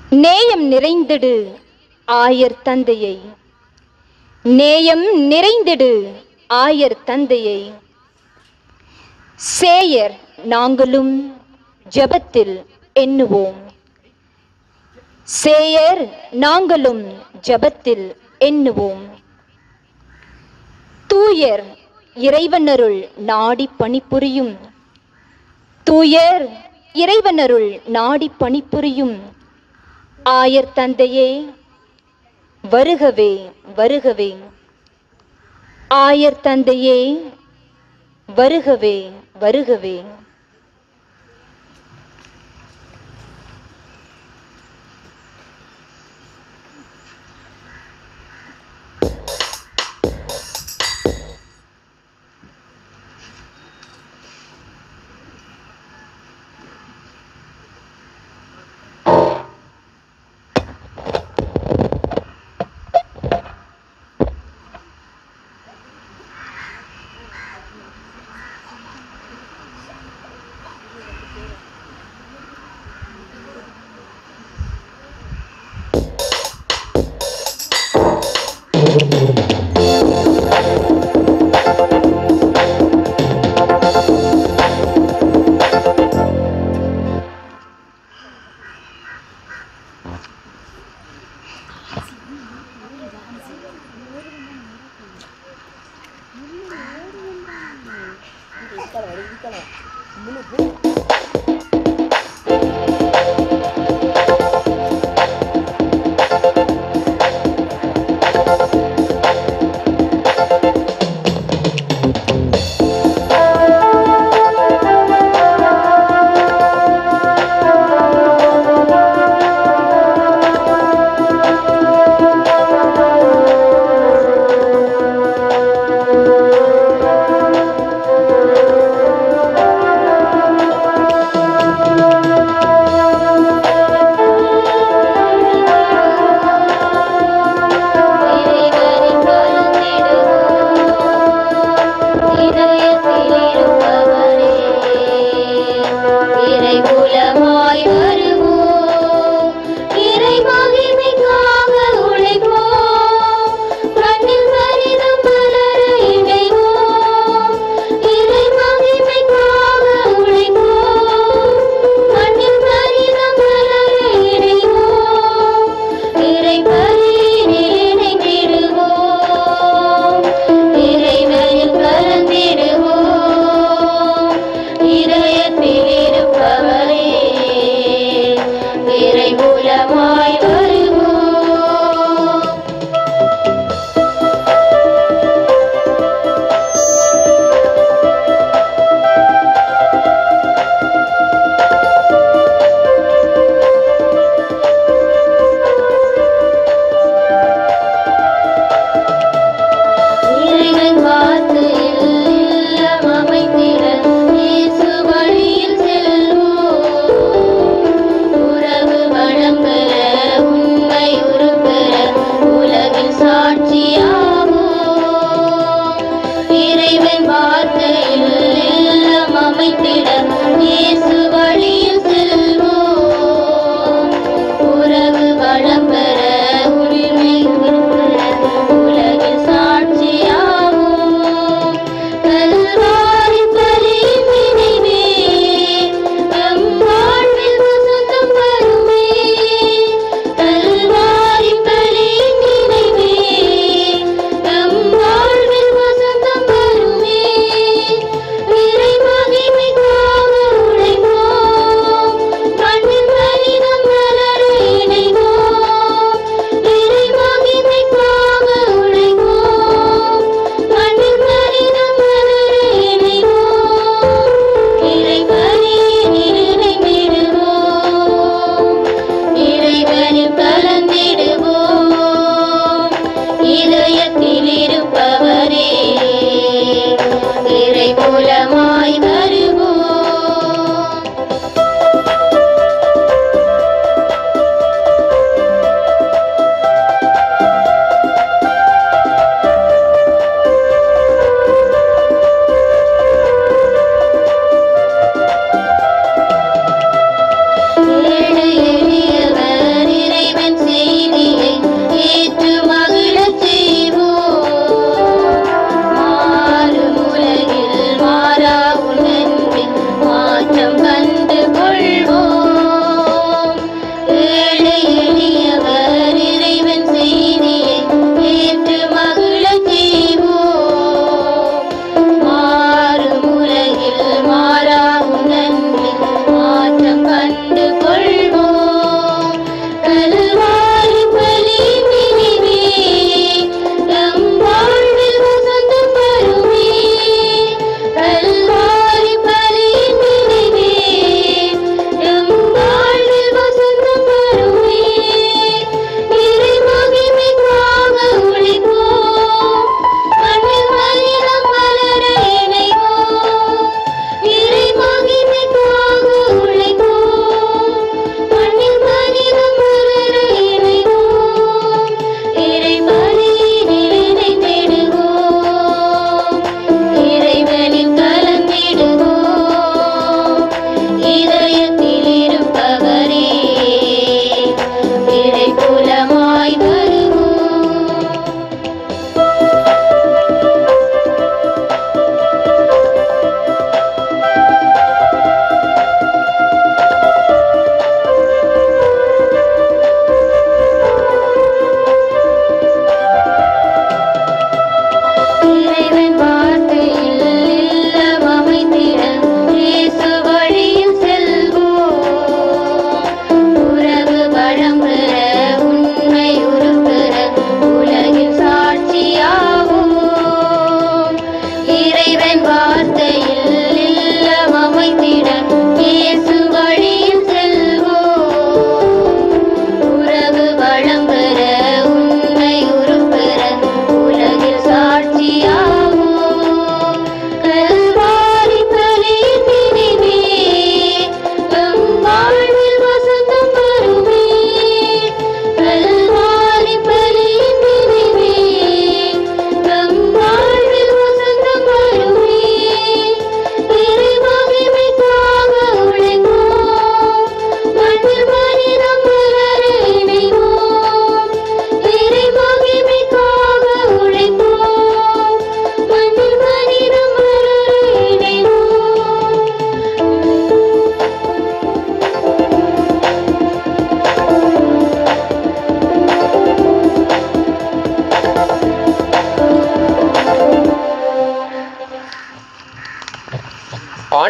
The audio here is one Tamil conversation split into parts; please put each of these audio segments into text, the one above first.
நேயம் நிறைந்திடு ஆயர் தந்தையை, நேயம் நிறைந்திடு ஆயர் தந்தையை. சேயர் நாங்களும் ஜெபத்தில் எண்ணுவோம், சேயர் நாங்களும் ஜெபத்தில் எண்ணுவோம். தூயர் இறைவனருள் நாடி பணிபுரியும், தூயர் இறைவனருள் நாடி பணிபுரியும் ஆயர் தந்தையே வருகவே வருகவே. ஆயர் தந்தையே வருகவே வருகவே.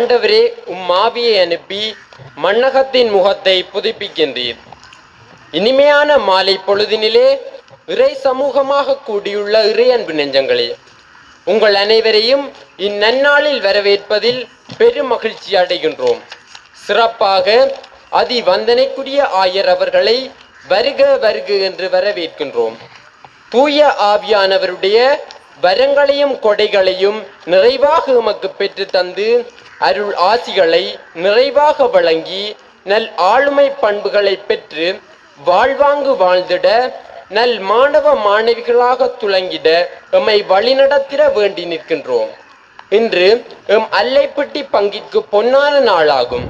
ஆண்டவரே, ஆவியை அனுப்பி மண்ணகத்தின் முகத்தை புதுப்பிக்கின்றீர். இனிமையான மாலை பொழுதினிலே இறை சமூகமாக கூடியுள்ள இறை அன்பு நெஞ்சங்களே, உங்கள் அனைவரையும் இந்நன்னாளில் வரவேற்பதில் பெரும் மகிழ்ச்சி அடைகின்றோம். சிறப்பாக அதி வந்தனைக்குரிய ஆயர் அவர்களை வருக வருக என்று வரவேற்கின்றோம். தூய ஆவியானவருடைய வரங்களையும் கொடைகளையும் நிறைவாக எமக்கு பெற்று தந்து அருள் ஆசிகளை நிறைவாக வழங்கி நல் ஆளுமை பண்புகளை பெற்று வாழ்வாங்கு வாழ்ந்திட நல் மாணவ மாணவிகளாக துலங்கிட எம்மை வழிநடத்திட வேண்டி நிற்கின்றோம். இன்று எம் அல்லைப்பட்டி பங்கிற்கு பொன்னான நாளாகும்.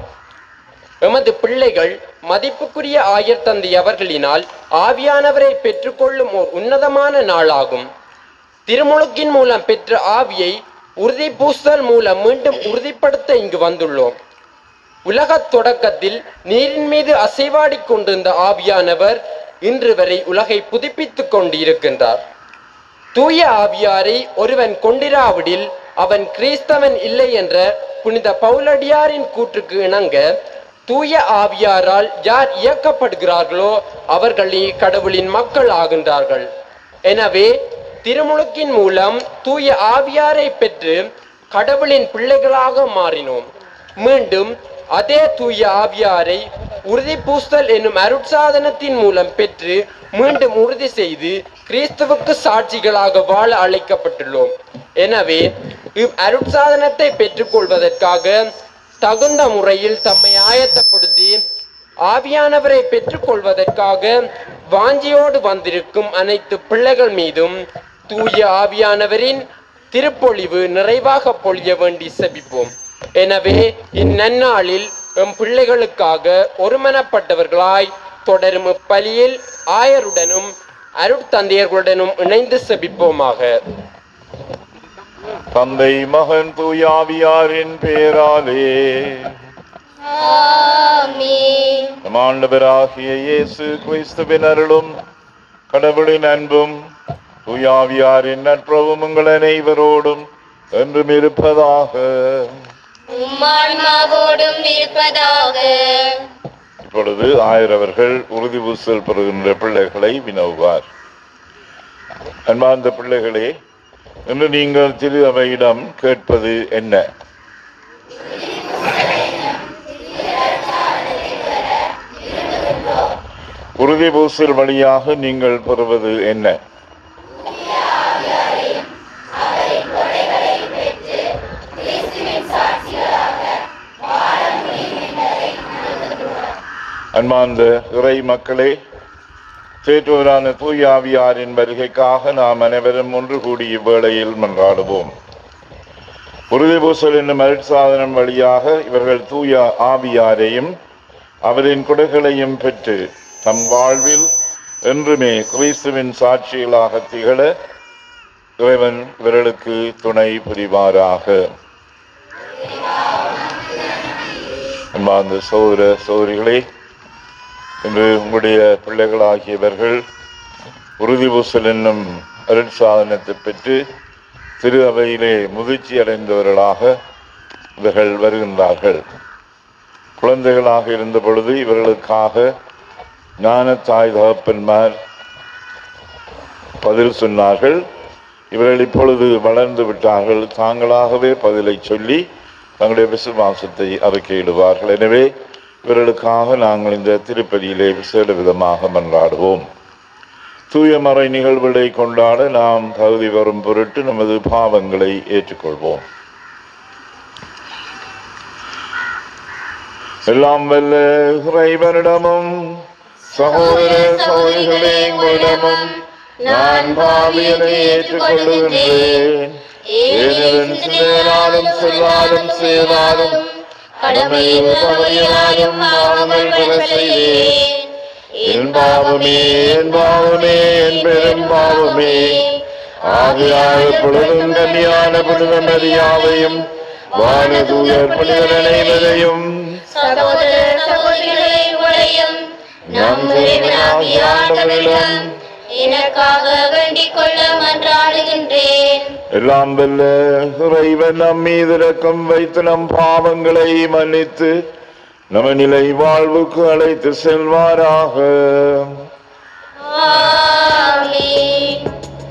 எமது பிள்ளைகள் மதிப்புக்குரிய ஆயர் தந்தை அவர்களினால் ஆவியானவரை பெற்றுக்கொள்ளும் ஓர் உன்னதமான நாளாகும். திருமுழுக்கின் மூலம் பெற்ற ஆவியை உறுதி பூசல் மூலம் மீண்டும் உறுதிப்படுத்த இங்கு வந்துள்ளோம். உலகத் தொடக்கத்தில் நீரின் மீது அசைவாடி கொண்டிருந்த ஆவியானவர் இன்று வரை உலகை புதுப்பித்துக் கொண்டிருக்கின்றார். தூய ஆவியாரை ஒருவன் கொண்டிராவிடில் அவன் கிறிஸ்தவன் இல்லை என்ற புனித பவுலடியாரின் கூற்றுக்கு இணங்க தூய ஆவியாரால் யார் இயக்கப்படுகிறார்களோ அவர்களே கடவுளின் மக்கள் ஆகின்றார்கள். எனவே திருமுழுக்கின் மூலம் தூய ஆவியாரை பெற்று கடவுளின் பிள்ளைகளாக மாறினோம். மீண்டும் அதே தூய ஆவியாரை உறுதி பூசல் என்னும் அருட்சாதனத்தின் மூலம் பெற்று மீண்டும் உறுதி செய்து கிறிஸ்துவுக்கு சாட்சிகளாக வாழ அழைக்கப்பட்டுள்ளோம். எனவே இவ் அருட்சாதனத்தை பெற்றுக்கொள்வதற்காக தகுந்த முறையில் தம்மை ஆயத்தப்படுத்தி ஆவியானவரை பெற்றுக்கொள்வதற்காக வாஞ்சியோடு வந்திருக்கும் அனைத்து பிள்ளைகள் மீதும் தூய ஆவியானவரின் திருப்பொழிவு நிறைவாக பொழிய வேண்டி செபிப்போம். எனவே இந்நன்னாளில் எம் பிள்ளைகளுக்காக ஒருமனப்பட்டவர்களாய் தொடரும் இப்பலியில் ஆயருடனும் அருட்தந்தையர்களுடனும் இணைந்து செபிப்போமாக. தந்தை மகன் தூய ஆவியாரின் பேராலே ஆமென். நம் ஆண்டவராகிய இயேசு கிறிஸ்துவின் அருளும் கடவுளின் அன்பும் தூய ஆவியாரின் நட்புறவும் உங்கள் அனைவரோடும் என்றும் இருப்பதாக. உம்மான்மாவோடும் இருப்பதாக. இப்பொழுது ஆயர் அவர்கள் உறுதி பூசல் பெறுகின்ற பிள்ளைகளை வினவுவார். அன்பார்ந்த பிள்ளைகளே, இன்று நீங்கள் திரு அவையிடம் கேட்பது என்ன? உறுதி பூசல் வழியாக நீங்கள் பெறுவது என்ன? அன்பார்ந்த இறை மக்களே, தேற்றுவரான தூய ஆவியாரின் வருகைக்காக நாம் அனைவரும் ஒன்று கூடி இவ்வேளையில் மன்றாடுவோம். உறுதி பூசல் என்னும் அருட்சாதனம் வழியாக இவர்கள் தூய ஆவியாரையும் அவரின் கொடைகளையும் பெற்று தம் வாழ்வில் என்றுமே கிறிஸ்துவின் சாட்சிகளாக திகழ இறைவன் இவர்களுக்கு துணை புரிவாராக. அன்பார்ந்த சகோதர சகோதரிகளே, இன்று உங்களுடைய பிள்ளைகளாகியவர்கள் உறுதி பூசல் என்னும் அருட்சாதனத்தை பெற்று திரு அவையிலே முதிர்ச்சி அடைந்தவர்களாக இவர்கள் வருகின்றார்கள். குழந்தைகளாக இருந்த பொழுது இவர்களுக்காக ஞான தாய் தகப்பன்மார் பதில் சொன்னார்கள். இவர்கள் இப்பொழுது வளர்ந்து விட்டார்கள். தாங்களாகவே பதிலை சொல்லி தங்களுடைய விசுவாசத்தை அறிக்கையிடுவார்கள். எனவே இவர்களுக்காக நாங்கள் இந்த திருப்பதியிலே விசேட விதமாக மன்றாடுவோம். தூயமறை நிகழ்வுகளை கொண்டாட நாம் தகுதி வரும் பொருட்டு நமது பாவங்களை ஏற்றுக்கொள்வோம். எல்லாம் வல்ல இறைவனிடமும் சகோதர சகோதரிகளே உங்களிடமும் நான் பாவியனை ஏற்றுக்கொள்ளுகின்றேன். ஏனெனில் சிந்தனையாலும் சொல்லாலும் செயலாலும் கடமையும் தவறினாலும் பாவங்கள் பல செய்தேன். என் பாவமே என் பாவமே என் பெரும் பாவமே. ஆகையால் எப்பொழுதும் கன்னியான புனித மரியாவையும் வானதூதர் புனிதர் அனைவரையும் சகோதர சகோதரிகளே உங்களையும் நம் இறைவனாகிய ஆண்டவரிடம் எனக்காக வேண்டிக் கொள்ள மன்றாடுகின்றேன். எல்லாம் வல்ல இறைவன் நம் மீது இரக்கம் வைத்து நம் பாவங்களை மன்னித்து நம்ம நிலை வாழ்வுக்கு அழைத்து செல்வாராக. ஆமென்.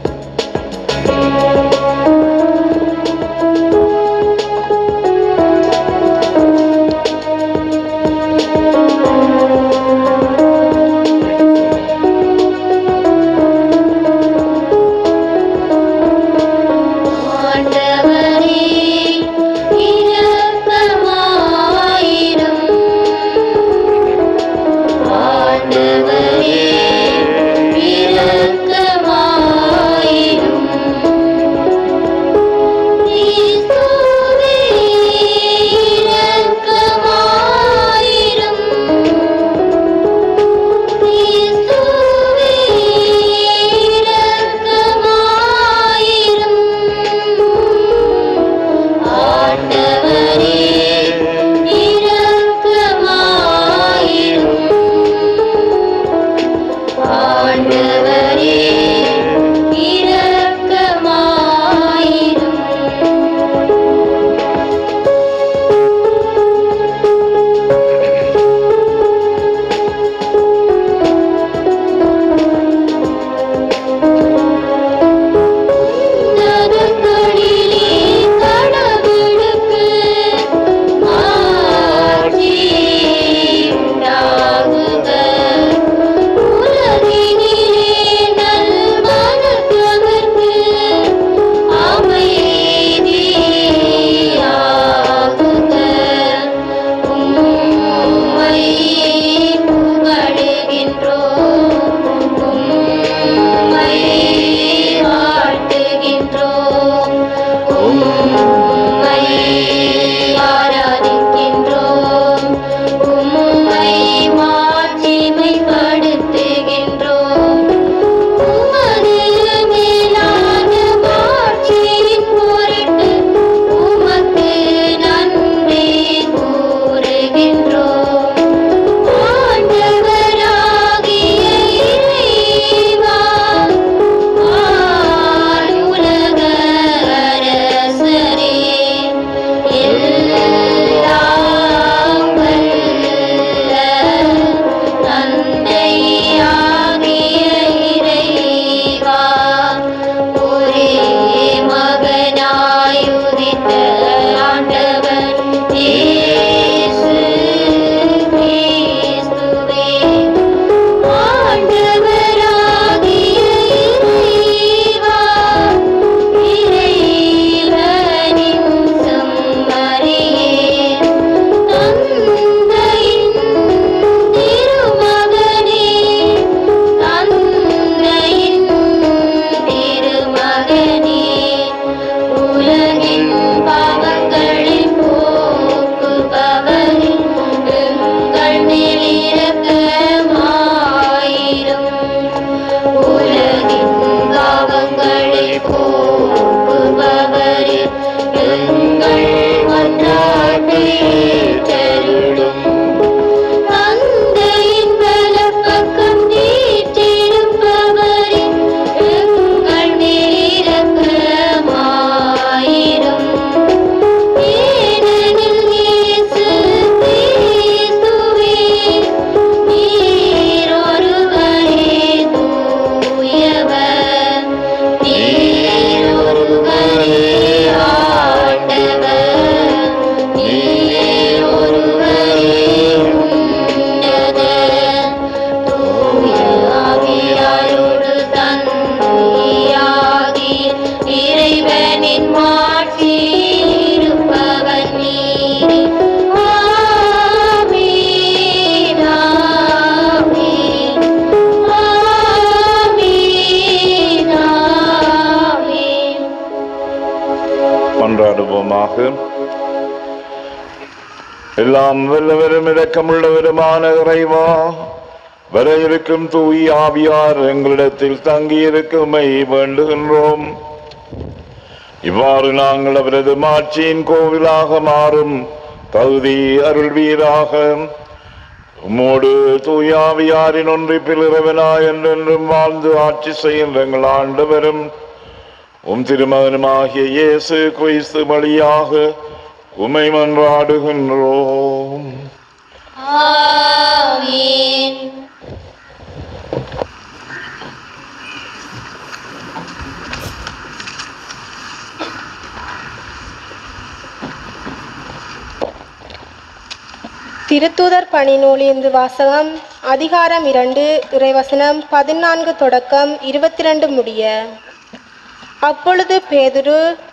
மன்றாடுவோமாக. எல்லாம் வல்லவரும் இரக்கமுள்ளவருமான இறைவா, வர இருக்கும் தூய் ஆவியார் எங்களிடத்தில் தங்கியிருக்குமை வேண்டுகின்றோம். இவ்வாறு நாங்கள் அவரது மாட்சியின் கோவிலாக மாறும் தகுதி அருள்வீராக. உம்மோடு தூயாவியாரின் ஒன்றிப்பில் இறைவனாய் என்றென்றும் வாழ்ந்து ஆட்சி செய்கின்ற எங்கள் ஆண்டவரும் உம் திருமகனுமாகிய இயேசு கிறிஸ்து வழியாக உம்மை மன்றாடுகின்றோம். ஆமென். திருத்தூதர் பணி நூலிலிருந்து வாசகம். அதிகாரம் 2, இறைவசனம் 14 தொடக்கம் 22 முடிய. அப்பொழுது பேதுரு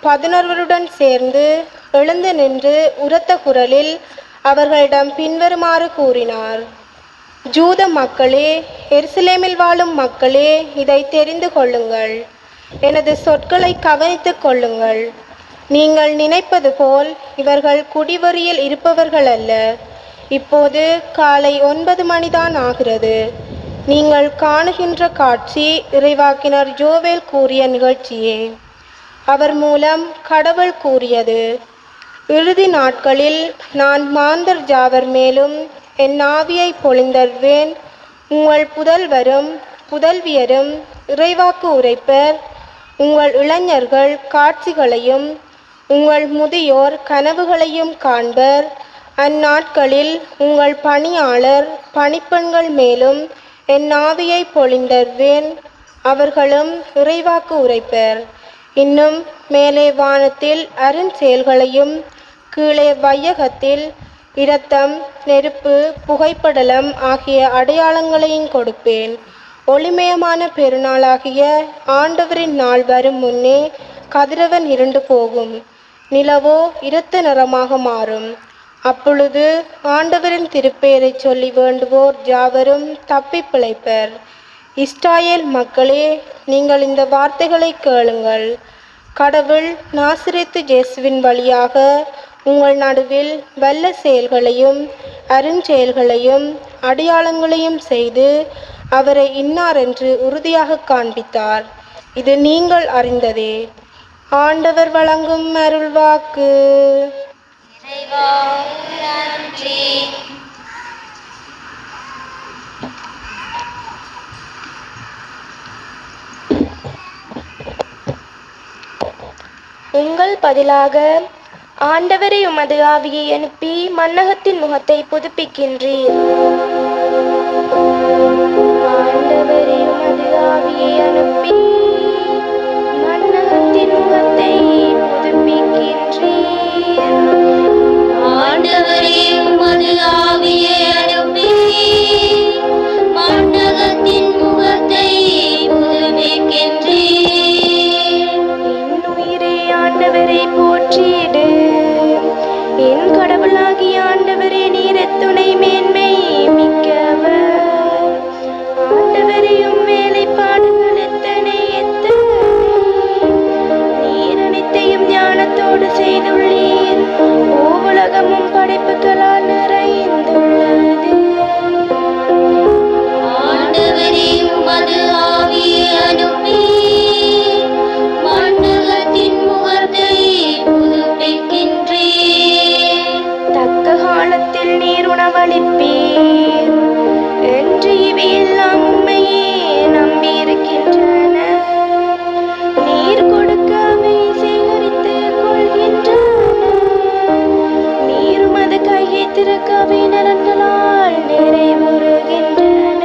11 சேர்ந்து எழுந்து நின்று உரத்த குரலில் அவர்களிடம் பின்வருமாறு கூறினார். ஜூத மக்களே, எருசலேமில் வாழும் மக்களே, இதை தெரிந்து கொள்ளுங்கள். எனது சொற்களை கவனித்துக் கொள்ளுங்கள். நீங்கள் நினைப்பது போல் இவர்கள் குடிவெறியில் இருப்பவர்கள் அல்ல. இப்போது காலை 9 மணிதான் ஆகிறது. நீங்கள் காணுகின்ற காட்சி இறைவாக்கினர் யோவேல் கூறிய நிகழ்ச்சியே. அவர் மூலம் கடவுள் கூறியது, இறுதி நாட்களில் நான் மாந்தர் ஜாவர் மேலும் என் ஆவியை பொழிந்தருவேன். உங்கள் புதல்வரும் புதல்வியரும் இறைவாக்கு உரைப்பர். உங்கள் இளைஞர்கள் காட்சிகளையும் உங்கள் முதியோர் கனவுகளையும் காண்பர். அந்நாட்களில் உங்கள் பணியாளர் பணிப்பெண்கள் மேலும் என் ஆவியை பொழிந்தருவேன். அவர்களும் இறைவாக்கு உரைப்பர். இன்னும் மேலே வானத்தில் அருஞ்செயல்களையும் கீழே வையகத்தில் இரத்தம், நெருப்பு, புகைப்படலம் ஆகிய அடையாளங்களையும் கொடுப்பேன். ஒளிமயமான பெருநாளாகிய ஆண்டவரின் நாள் வரும் முன்னே கதிரவன் இருண்டு போகும், நிலவோ இரத்த நிறமாக மாறும். அப்பொழுது ஆண்டவரின் திருப்பெயரை சொல்லி வேண்டுவோர் யாவரும் தப்பி பிழைப்பர். இஸ்ராயேல் மக்களே, நீங்கள் இந்த வார்த்தைகளை கேளுங்கள். கடவுள் நாசரேத்து இயேசுவின் வழியாக உங்கள் நடுவில் வல்ல செயல்களையும் அருஞ்செயல்களையும் அடையாளங்களையும் செய்து அவரை இன்னார் என்று உறுதியாக காண்பித்தார். இது நீங்கள் அறிந்ததே. ஆண்டவர் வழங்கும் அருள்வாக்கு. இறைவா நன்றி. உங்கள் பதிலாக ஆண்டவரை உமது ஆவியை அனுப்பி மன்னகத்தின் முகத்தை புதுப்பிக்கின்றீர். ஆண்டவரை உமது ஆவியை அனுப்பி மன்னகத்தின் முகத்தை புதுப்பிக்கின்றீர். ஆண்டவரே, உமது ஆவியை அனுப்பி மண்ணகத்தின் முகத்தை புதுப்பிக்கின்றீர். என் உயிரே ஆண்டவரை போற்றிடு. என் கடவுளாகிய ஆண்டவரே, நீர் எத்துணை மேன்மை மிக்கவர். ஆண்டவரையும் வேலைப்பாடுகள் எத்தனை எத்தனை. நீர் அனைத்தையும் ஞானத்தோடு செய்துள்ளீர். உலகமும் படைப்புகளால் நிறைந்துள்ளது. ஆண்டவரே, உமது ஆவியை அனுப்பி மண்ணகத்தின் முகத்தை புதுப்பிக்கின்றீர். தக்க காலத்தில் நீர் உணவளிப்பீர் என்று இவையெல்லாம் உண்மையே நம்பியிருக்கின்றன. நீர் கொடுக்க அவை சேகரித்து கொள்கின்றன. நீர் உமது கையை திறக்க அவை நலன்களால் நிறைவுறுகின்றன.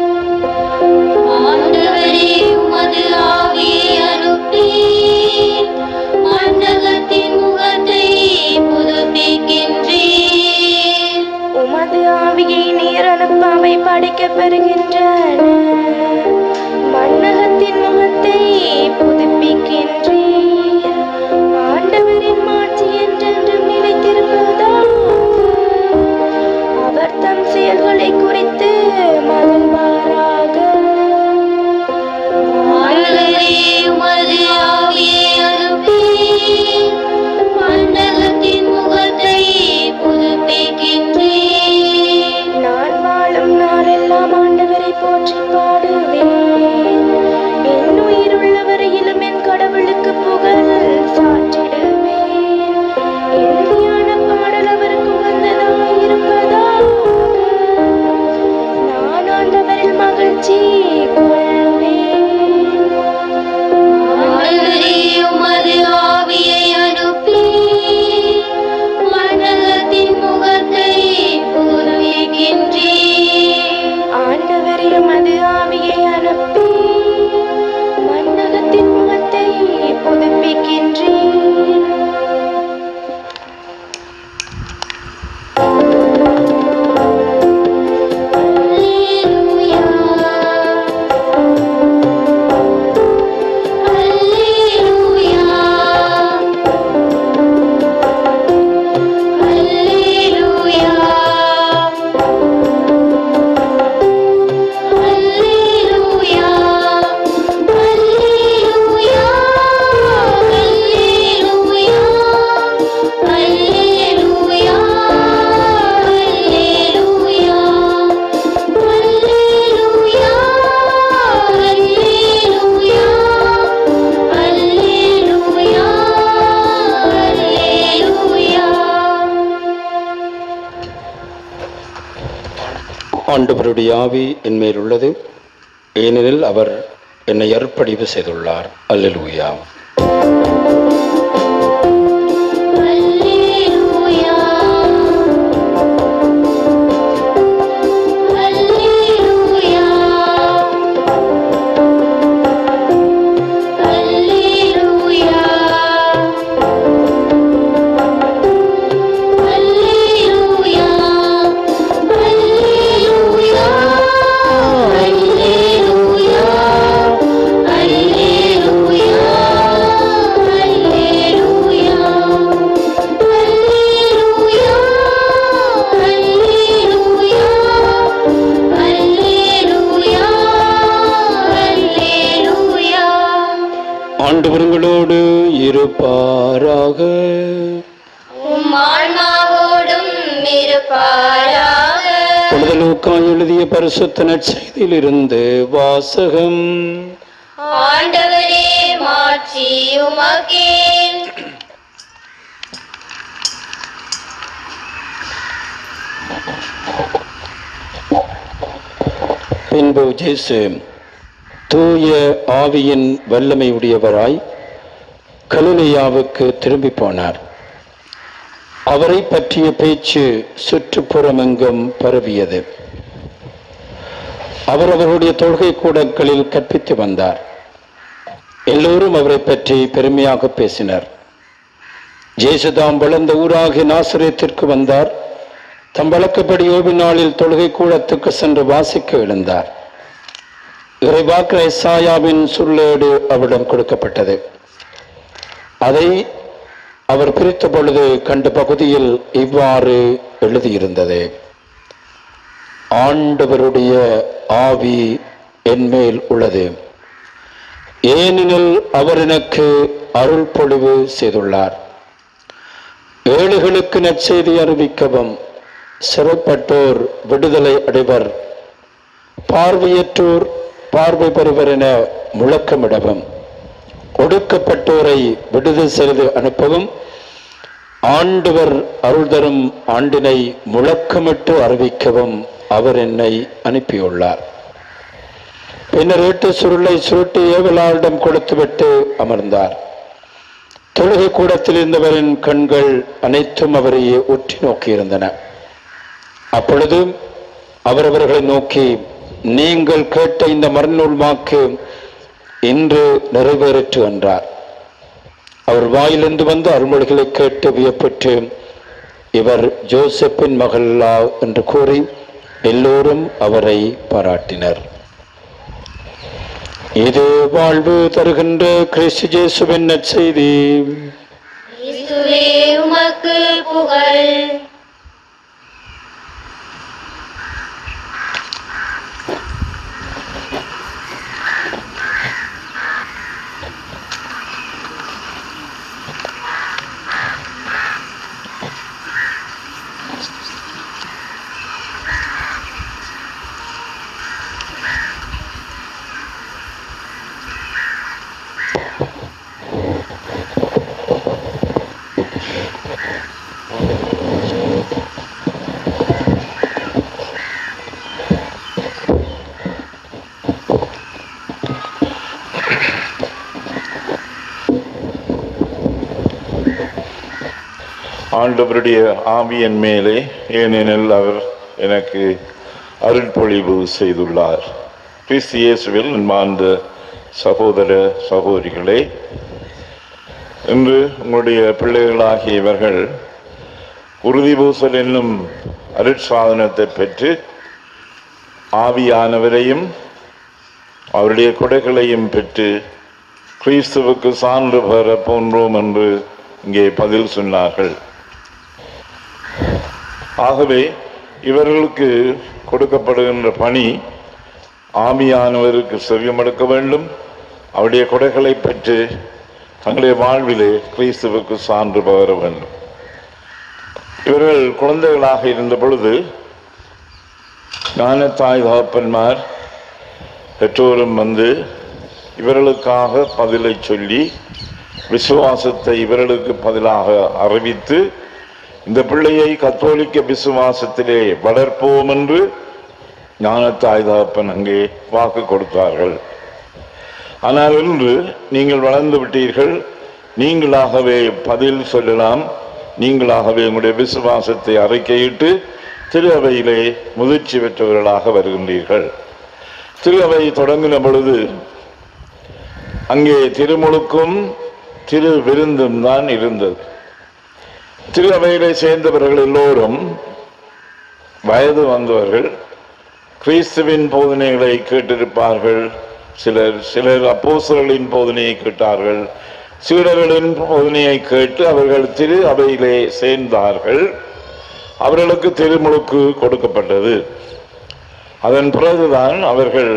ஆண்டவரே, உமது ஆவியை அனுப்பி மண்ணகத்தின் முகத்தை புதுப்பிக்கின்றீர். உமது ஆவியை நீர் அனுப்ப அவை படைக்கப் பெறுகின்றன. மண்ணகத்தின் முகத்தை புதுப்பிக்கின்றீர். ஆண்டவரின் மாட்சி என்றென்றும் நிலைத்திருப்பதாக. அவர் தம் செயல்களை குறித்து மகிழ்வாராக. ஆண்டவரே, உமது ஆவியை அனுப்பி மண்ணகத்தின் முகத்தை புதுப்பிக்கின்றீர். நான் வாழும் நாளெல்லாம் ஆண்டவரை போற்றி ஆண்டவருடைய ஆவி என் மேல் உள்ளது, ஏனெனில் அவர் என்னை அர்ப்பணிப்பு செய்துள்ளார். அல்லேலூயா. ஆண்டவர்களோடு இருப்பாராக. உம்மான்மாவோடும் இருப்பாராக. புனித லூக்கா எழுதிய பரிசுத்த நற்செய்தியிலிருந்து வாசகம். ஆண்டவரே மாட்சி உமக்கே. பின்பு இயேசு தூய ஆவியின் வல்லமை உடையவராய் கலிலேயாவுக்கு திரும்பி போனார். அவரை பற்றிய பேச்சு சுற்றுப்புறமெங்கும் பரவியது. அவர் அவருடைய தொழுகை கூடங்களில் கற்பித்து வந்தார். எல்லோரும் அவரை பற்றி பெருமையாக பேசினர். இயேசு தாம் வளர்ந்த ஊராகிய நாசரேத்திற்கு வந்தார். தம் வழக்கப்படி ஓய்வு நாளில் தொழுகை கூடத்துக்கு சென்று வாசிக்க எழுந்தார். இறைவாக்கினர் எசாயாவின் சொல்லேடு அவரிடம் கொடுக்கப்பட்டது. அதை அவர் பிரித்த பொழுது கண்ட பகுதியில் இவ்வாறு எழுதியிருந்தது: ஆண்டவருடைய ஆவி என்மேல் உள்ளது, ஏனெனில் அவர் எனக்கு அருள் பொழிவு செய்துள்ளார். ஏழைகளுக்கு நற்செய்தி அறிவிக்கவும், சிறைப்பட்டோர் விடுதலை அடைவர், பார்வையற்றோர் பார்வை பெறுவர் என முழக்கமிடவும், ஒடுக்கப்பட்டோரை விடுதலை செய்து அனுப்பவும், ஆண்டவர் அருள் தரும் ஆண்டினை முழக்கமிட்டு அறிவிக்கவும் அவர் என்னை அனுப்பியுள்ளார். பின்னர் 8 சுருளை சுருட்டி ஏவலாரிடம் கொடுத்துவிட்டு அமர்ந்தார். தொழுகை கூடத்தில் இருந்தவரின் கண்கள் அனைத்தும் அவரையே உற்று நோக்கியிருந்தன. அப்பொழுது அவர் அவர்களை நோக்கி, நீங்கள் கேட்ட இந்த மறைநூல் வாக்கு இன்று நிறைவேறிற்று என்றார். அவர் வாயிலிருந்து வந்த அருள்மொழிகளை கேட்டு வியப்பட்டு, இவர் ஜோசப்பின் மகளா என்று கூறி எல்லோரும் அவரை பாராட்டினர். இது வாழ்வு தருகின்ற கிறிஸ்து இயேசுவின் நற்செய்தி. இயேசுவே உமக்கு புகழ். ஆண்டவருடைய ஆவியின் மேலே, ஏனெனில் அவர் எனக்கு அருள்பொழிவு செய்துள்ளார். கிறிஸ்து இயேசுவில் அன்பார்ந்த சகோதர சகோதரிகளே, இன்று உங்களுடைய பிள்ளைகளாகிய இவர்கள் உறுதிபூசல் என்னும் அருட்சாதனத்தை பெற்று ஆவியானவரையும் அவருடைய கொடைகளையும் பெற்று கிறிஸ்துவுக்கு சான்று பெற போன்றோம் என்று இங்கே பதில் சொன்னார்கள். ஆகவே இவர்களுக்கு கொடுக்கப்படுகின்ற பணி ஆவியானவருக்கு செவிமடுக்க வேண்டும், அவருடைய கொடைகளை பெற்று தங்களுடைய வாழ்விலே கிறிஸ்துவுக்கு சான்று பகர வேண்டும். இவர்கள் குழந்தைகளாக இருந்த பொழுது ஞானத்தாய் தகப்பன்மார் பெற்றோரும் வந்து இவர்களுக்காக பதிலை சொல்லி விசுவாசத்தை இவர்களுக்கு பதிலாக அறிவித்து, இந்த பிள்ளையை கத்தோலிக்க விசுவாசத்திலே வளர்ப்போம் என்று ஞானத்தாய் தகப்பன் அங்கே வாக்கு கொடுத்தார்கள். ஆனால் இன்று நீங்கள் வளர்ந்து விட்டீர்கள். நீங்களாகவே பதில் சொல்லலாம். நீங்களாகவே உங்களுடைய விசுவாசத்தை அறிக்கையிட்டு திரு அவையிலே முதிர்ச்சி பெற்றவர்களாக வருகின்றீர்கள். திரு அவை தொடங்கின பொழுது அங்கே திருமுழுக்கும் திரு விருந்தும் தான் இருந்தது. திரு அவையிலே சேர்ந்தவர்கள் எல்லோரும் வயது வந்தவர்கள். கிறிஸ்துவின் போதனைகளை கேட்டிருப்பார்கள். சிலர் அப்போஸ்தலர்களின் போதனையை கேட்டார்கள். சீடர்களின் போதனையை கேட்டு அவர்கள் திரு அவையிலே சேர்ந்தார்கள். அவர்களுக்கு திருமுழுக்கு கொடுக்கப்பட்டது. அதன் பிறகுதான் அவர்கள்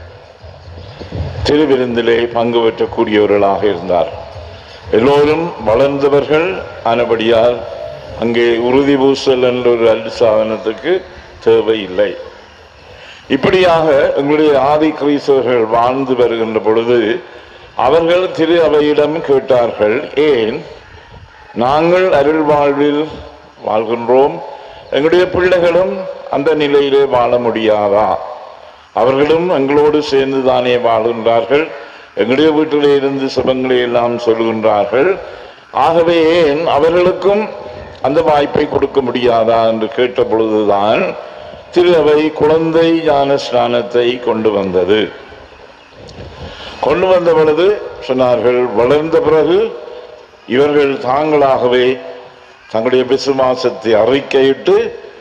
திருவிருந்திலே பங்கு பெற்றக்கூடியவர்களாக இருந்தார். எல்லோரும் வளர்ந்தவர்கள் ஆனபடியால் அங்கே உறுதி பூசல் என்ற ஒரு அடிசாதனத்துக்கு தேவையில்லை. இப்படியாக எங்களுடைய ஆதி கிறிஸ்தவர்கள் வாழ்ந்து வருகின்ற பொழுது அவர்கள் திரு அவையிடம் கேட்டார்கள், ஏன் நாங்கள் அருள் வாழ்வில் வாழ்கின்றோம், எங்களுடைய பிள்ளைகளும் அந்த நிலையிலே வாழ முடியாதா? அவர்களும் எங்களோடு சேர்ந்து தானே வாழ்கின்றார்கள், எங்களுடைய வீட்டிலே இருந்து சுபங்களை எல்லாம் சொல்கின்றார்கள். ஆகவே ஏன் அவர்களுக்கும் அந்த வாய்ப்பை கொடுக்க முடியாதா என்று கேட்ட பொழுதுதான் திரு அவை குழந்தை ஞான ஸ்நானத்தை கொண்டு வந்தது. கொண்டு வந்த பொழுது சொன்னார்கள், வளர்ந்த பிறகு இவர்கள் தாங்களாகவே தங்களுடைய விசுவாசத்தை அறிக்கையிட்டு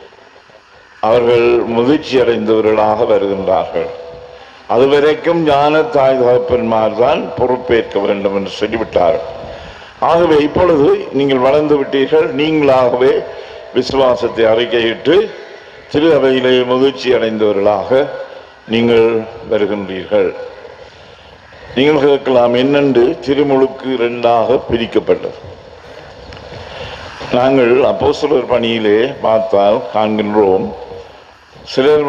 அவர்கள் முதிர்ச்சி அடைந்தவர்களாக வருகின்றார்கள். அதுவரைக்கும் ஞான தாய் தகப்பன்மார் தான் பொறுப்பேற்க வேண்டும் என்று சொல்லிவிட்டார்கள். ஆகவே இப்பொழுது நீங்கள் வளர்ந்து விட்டீர்கள். நீங்களாகவே விசுவாசத்தை அறிக்கையிட்டு திரு அவையிலே முதிர்ச்சி அடைந்தவர்களாக நீங்கள் வருகின்றீர்கள். நீங்கள் கேட்கலாம், என்னென்று திருமுழுக்கு இரண்டாக பிரிக்கப்பட்டது? நாங்கள் அப்போஸ்தலர் பணியிலே பார்த்தால் காண்கின்றோம், சிலர்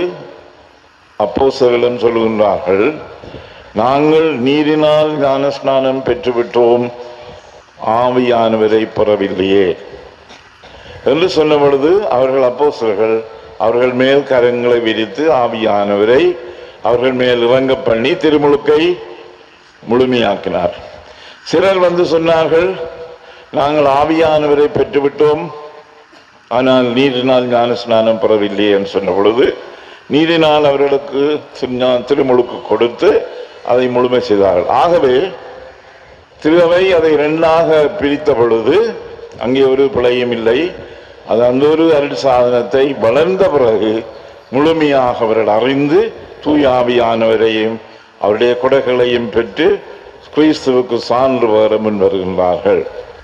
அப்போஸ்தலரிடம் சொல்கின்றார்கள், நாங்கள் நீரினால் ஞானஸ்நானம் பெற்றுவிட்டோம், ஆவியானவரை பெறவில்லையே என்று சொன்ன பொழுது அவர்கள் அப்போஸ்தலர்கள் அவர்கள் மேல் கரங்களை விரித்து ஆவியானவரை அவர்கள் மேல் இறங்க பண்ணி திருமுழுக்கை முழுமையாக்கினார். சிலர் சொன்னார்கள், நாங்கள் ஆவியானவரை பெற்றுவிட்டோம், ஆனால் நீரினால் ஞான ஸ்நானம் பெறவில்லை என்று சொன்ன பொழுது நீரினால் அவர்களுக்கு திருமுழுக்கு கொடுத்து அதை முழுமை செய்தார்கள். ஆகவே திரு அவை அதை இரண்டாக பிரித்த பொழுது அங்கே ஒரு பிழையும் இல்லை. அது அந்த ஒரு அருள் சாதனத்தை வளர்ந்த பிறகு முழுமையாக அவர்கள் அறிந்து தூய ஆவியானவரையும் அவருடைய கொடைகளையும் பெற்று கிறிஸ்துவுக்கு சான்று வர முன் வருகின்றார்கள்.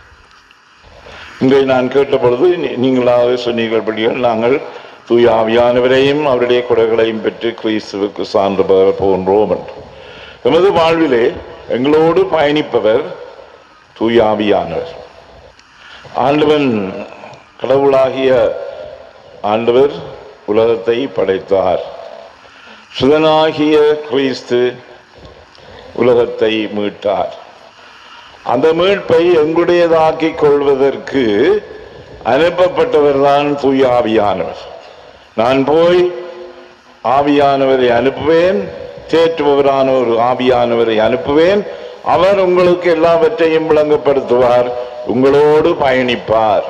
இதை நான் கேட்ட பொழுது நீங்களாக சொன்னீர்கள் படிகள், நாங்கள் தூய ஆவியானவரையும் அவருடைய கொடைகளையும் பெற்று கிறிஸ்துவுக்கு சான்று பெற போன்றோம் என்று. எமது வாழ்விலே எங்களோடு பயணிப்பவர் தூய ஆவியானவர். ஆண்டவன் கடவுளாகிய ஆண்டவர் உலகத்தை படைத்தார். சுதனாகிய கிறிஸ்து உலகத்தை மீட்டார். அந்த மீட்பை எங்களுடையதாக்கிக் கொள்வதற்கு அனுப்பப்பட்டவர் தான் தூய ஆவியானவர். நான் போய் ஆவியானவரை அனுப்புவேன், தேற்றுபவரான ஒரு ஆவியானவரை அனுப்புவேன், அவர் உங்களுக்கு எல்லாவற்றையும் விளங்கப்படுத்துவார், உங்களோடு பயணிப்பார்.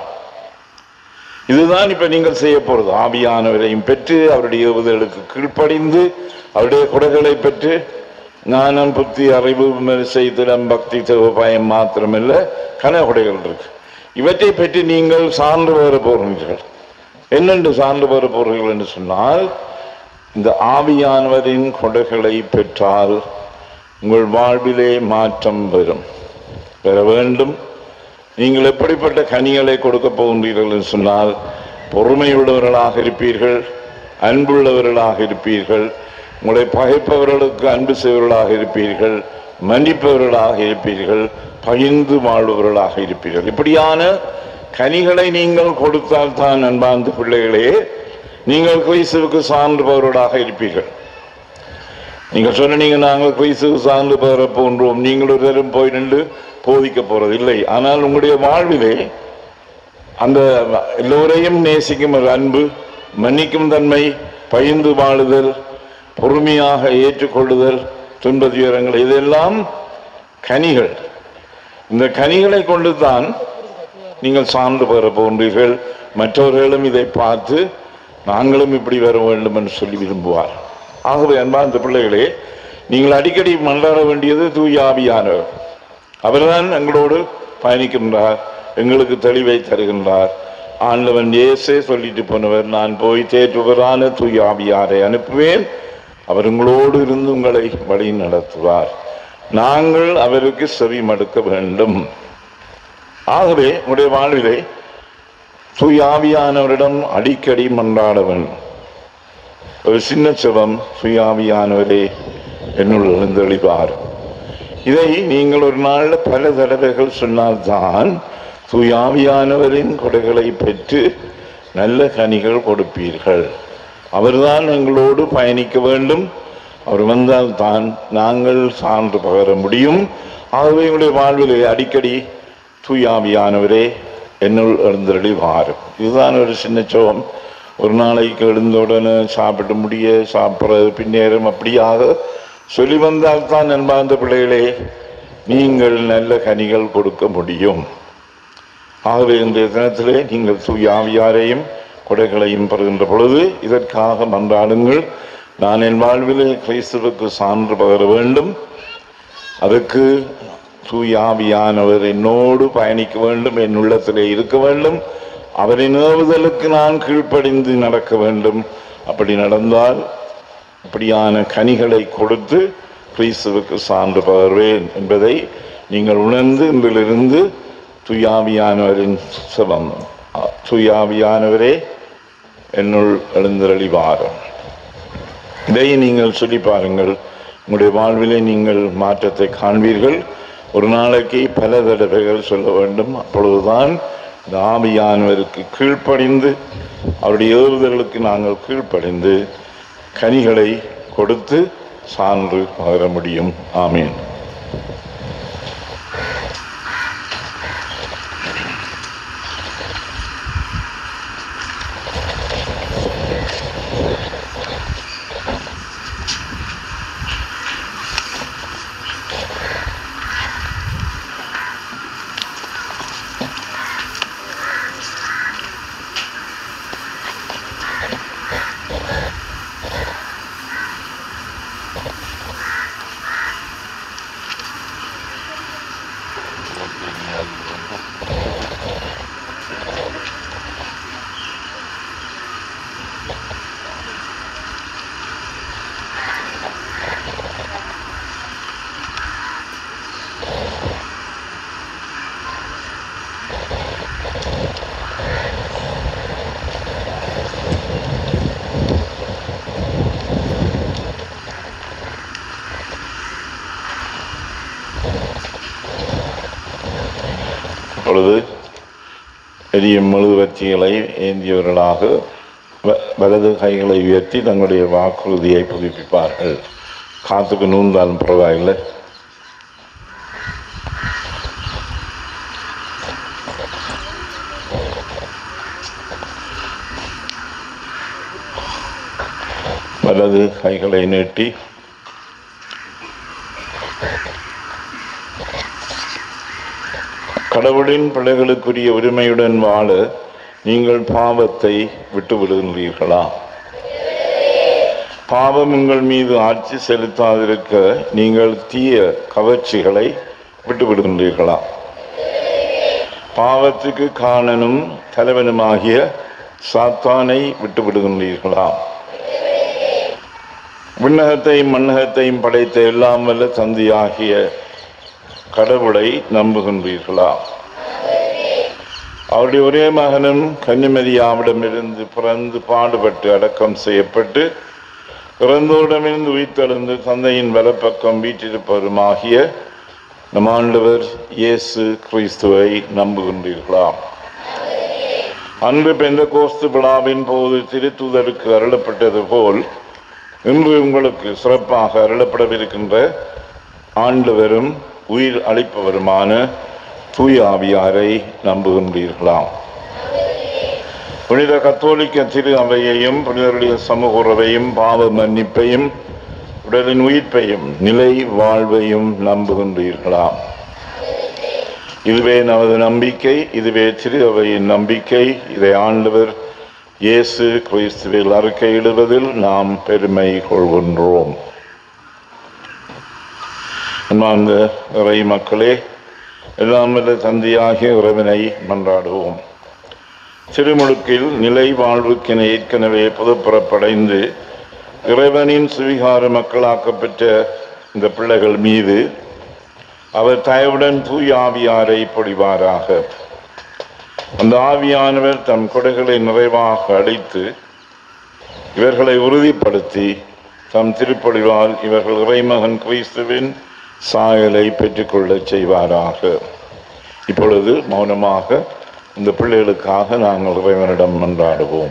இதுதான் இப்ப நீங்கள் செய்ய போறது. ஆவியானவரையும் பெற்று அவருடைய ஏவுதலுக்கு கீழ்ப்படிந்து அவருடைய கொடைகளை பெற்று ஞானம், புத்தி, அறிவு, விமரிசை, திறம், பக்தி, பயம் மாத்திரமில்ல, கனகொடைகள் இருக்கு. இவற்றை பற்றி நீங்கள் சான்று பெற போகிறீர்கள். என்னென்று சான்று பெற போகிறீர்கள் என்று சொன்னால், இந்த ஆவியானவரின் கொடைகளை பெற்றால் உங்கள் வாழ்விலே மாற்றம் பெற வேண்டும். நீங்கள் எப்படிப்பட்ட கனிகளை கொடுக்க போகின்றீர்கள் என்று சொன்னால், பொறுமையுள்ளவர்களாக இருப்பீர்கள், அன்புள்ளவர்களாக இருப்பீர்கள், உங்களை பகைப்பவர்களுக்கு அன்பு செய்வர்களாக இருப்பீர்கள், மன்னிப்பவர்களாக இருப்பீர்கள், பகிர்ந்து வாழ்பவர்களாக இருப்பீர்கள். இப்படியான கனிகளை நீங்கள் கொடுத்தால் தான் அன்பார்ந்த பிள்ளைகளே நீங்கள் கிறிஸ்துவுக்கு சார்ந்தவர்களாக இருப்பீர்கள். நீங்கள் சொன்னீங்க, நாங்கள் கிறிஸ்துவுக்கு சார்ந்து பெற போன்றோம், நீங்கள் ஒரு தரம் போய் நின்று போதிக்க போறது இல்லை. ஆனால் உங்களுடைய வாழ்விலே அந்த எல்லோரையும் நேசிக்கும் ஒரு அன்பு, மன்னிக்கும் தன்மை, பகிர்ந்து வாழுதல், பொறுமையாக ஏற்றுக்கொள்ளுதல், துன்பதுயரங்கள், இதெல்லாம் கனிகள். இந்த கனிகளை கொண்டு தான் நீங்கள் சான்று பெற போன்றீர்கள். மற்றவர்களும் இதை பார்த்து நாங்களும் இப்படி வர வேண்டும் என்று சொல்லி விரும்புவார். ஆகவே அன்பார்ந்த பிள்ளைகளே, நீங்கள் அடிக்கடி மன்றாட வேண்டியது தூய ஆவியானவர். அவர்தான் எங்களோடு பயணிக்கின்றார், எங்களுக்கு தெளிவை தருகின்றார். ஆண்டவன் இயேசே சொல்லிட்டு போனவர், நான் போய் தேற்றுவரான தூய ஆவியாரை அனுப்புவேன், அவர் உங்களோடு இருந்து உங்களை வழி நடத்துவார். நாங்கள் அவருக்கு செவி மடுக்க வேண்டும். ஆகவே உங்களுடைய வாழ்விலே தூய ஆவியானவரிடம் அடிக்கடி மன்றாட வேண்டும். ஒரு சின்ன செபம், தூய ஆவியானவரே என்னுள் எழுந்தொழிவார். இதை நீங்கள் ஒரு நாளில் பல தடவைகள் சொன்னால்தான் தூய ஆவியானவரின் கொடைகளை பெற்று நல்ல கனிகள் கொடுப்பீர்கள். அவர்தான் எங்களோடு பயணிக்க வேண்டும். அவர் வந்தால் தான் நாங்கள் சான்று பகர முடியும். ஆகவே எங்களுடைய வாழ்விலே அடிக்கடி தூய ஆவியானவரே என்னுள் எழுந்தருளி வாரும். இதுதான் ஒரு சின்ன சோகம். ஒரு நாளைக்கு எழுந்தவுடனே சாப்பிட்டு முடிய சாப்பிட்றது பின்னேறும் அப்படியாக சொல்லி வந்தால்தான் அன்பார்ந்த பிள்ளைகளே நீங்கள் நல்ல கனிகள் கொடுக்க முடியும். ஆகவே இன்றைய தினத்திலே நீங்கள் தூய ஆவியாரையும் கொடைகளையும் பெறுகின்ற பொழுது இதற்காக மன்றாடுங்கள். நான் என் வாழ்விலே கிறிஸ்துவுக்கு சான்று பகர வேண்டும், அதற்கு தூய ஆவியானவர் என்னோடு பயணிக்க வேண்டும், என் உள்ளத்திலே இருக்க வேண்டும், அவரின் ஏவுதலுக்கு நான் கீழ்ப்படிந்து நடக்க வேண்டும். அப்படி நடந்தால் அப்படியான கனிகளை கொடுத்து கிறிஸ்துவுக்கு சான்று பகர்வேன் என்பதை நீங்கள் உணர்ந்து இன்றிலிருந்து தூயாவியானவரின் செபம், தூயாவியானவரே என்னுள் எழுந்தருளி வாரும், இதை நீங்கள் சொல்லி பாருங்கள். உங்களுடைய வாழ்விலே நீங்கள் மாற்றத்தை காண்பீர்கள். ஒரு நாளைக்கு பல தடவைகள் சொல்ல வேண்டும். அப்பொழுதுதான் இந்த ஆவியானவருக்கு கீழ்ப்படிந்து, அவருடைய ஏவுதலுக்கு நாங்கள் கீழ்ப்படிந்து கனிகளை கொடுத்து சான்று பகர முடியும். ஆமீன். இப்பொழுது பெரிய மெழுகுவர்த்திகளை ஏந்தியவர்களாக வலது கைகளை உயர்த்தி தங்களுடைய வாக்குறுதியை புதுப்பிப்பார்கள். காத்துக்கு நூந்தாலும் பரவாயில்லை. வலது கைகளை நீட்டி கடவுளின் பிள்ளைகளுக்குரிய உரிமையுடன் வாழ நீங்கள் பாவத்தை விட்டு விடுகின்றீர்களா? பாவம் உங்கள் மீது ஆட்சி செலுத்தாதிருக்க நீங்கள் தீய கவர்ச்சிகளை விட்டு விடுகின்றீர்களா? பாவத்துக்கு காரணனும் தலைவனுமாகிய சாத்தானை விட்டு விடுகின்றீர்களா? விண்ணகத்தையும் மண்ணகத்தையும் படைத்த எல்லாம் வல்ல தந்தையாகிய கடவுளை நம்புகின்றீர்களா? அவருடைய ஒரே மகனும் கன்னிமரியாவிடமிருந்து பிறந்து பாடுபட்டு அடக்கம் செய்யப்பட்டு பிறந்தோரிடமிருந்து உயிர்த்தெழுந்து தந்தையின் வலப்பக்கம் வீற்றிருப்பவருமாகிய நம் ஆண்டவர் இயேசு கிறிஸ்துவை நம்புகின்றீர்களா? அன்று பெந்தெகோஸ்து விழாவின் போது திருத்தூதருக்கு அருளப்பட்டது போல் இன்று உங்களுக்கு சிறப்பாக அருளப்படவிருக்கின்ற ஆண்டவரும் உயிர் அளிப்பவருமான தூய ஆவியாரை நம்புகின்றீர்களா? புனித கத்தோலிக்க திரு அவையையும் புனிதருடைய சமூக உறவையும் பாவ மன்னிப்பையும் உடலின் உயிர்ப்பையும் நிலை வாழ்வையும் நம்புகின்றீர்களா? இதுவே நமது நம்பிக்கை, இதுவே திரு அவையின் நம்பிக்கை. இதை ஆண்டவர் இயேசு கிறிஸ்துவில் அறிக்கையிடுவதில் நாம் பெருமை கொள்கின்றோம். அன்பார்ந்த இறை மக்களே, எல்லாம் வல்ல தந்தையாகிய இறைவனை மன்றாடுவோம். திருமுழுக்கில் நிலை வாழ்வுக்கென ஏற்கனவே புதுப்புறப்படைந்து இறைவனின் சுவிகார மக்களாக்கப்பெற்ற இந்த பிள்ளைகள் மீது அவர் தயவுடன் தூய ஆவியாரை பொழிவாராக. அந்த ஆவியானவர் தம் கொடைகளை நிறைவாக அளித்து இவர்களை உறுதிப்படுத்தி தம் திருப்பொழிவால் இவர்கள் இறைமகன் கிறிஸ்துவின் சாயலை பெற்றுக்கொள்ளச் செய்வாராக. இப்பொழுது மௌனமாக இந்த பிள்ளைகளுக்காக நாங்கள் இறைவனிடம் மன்றாடுவோம்.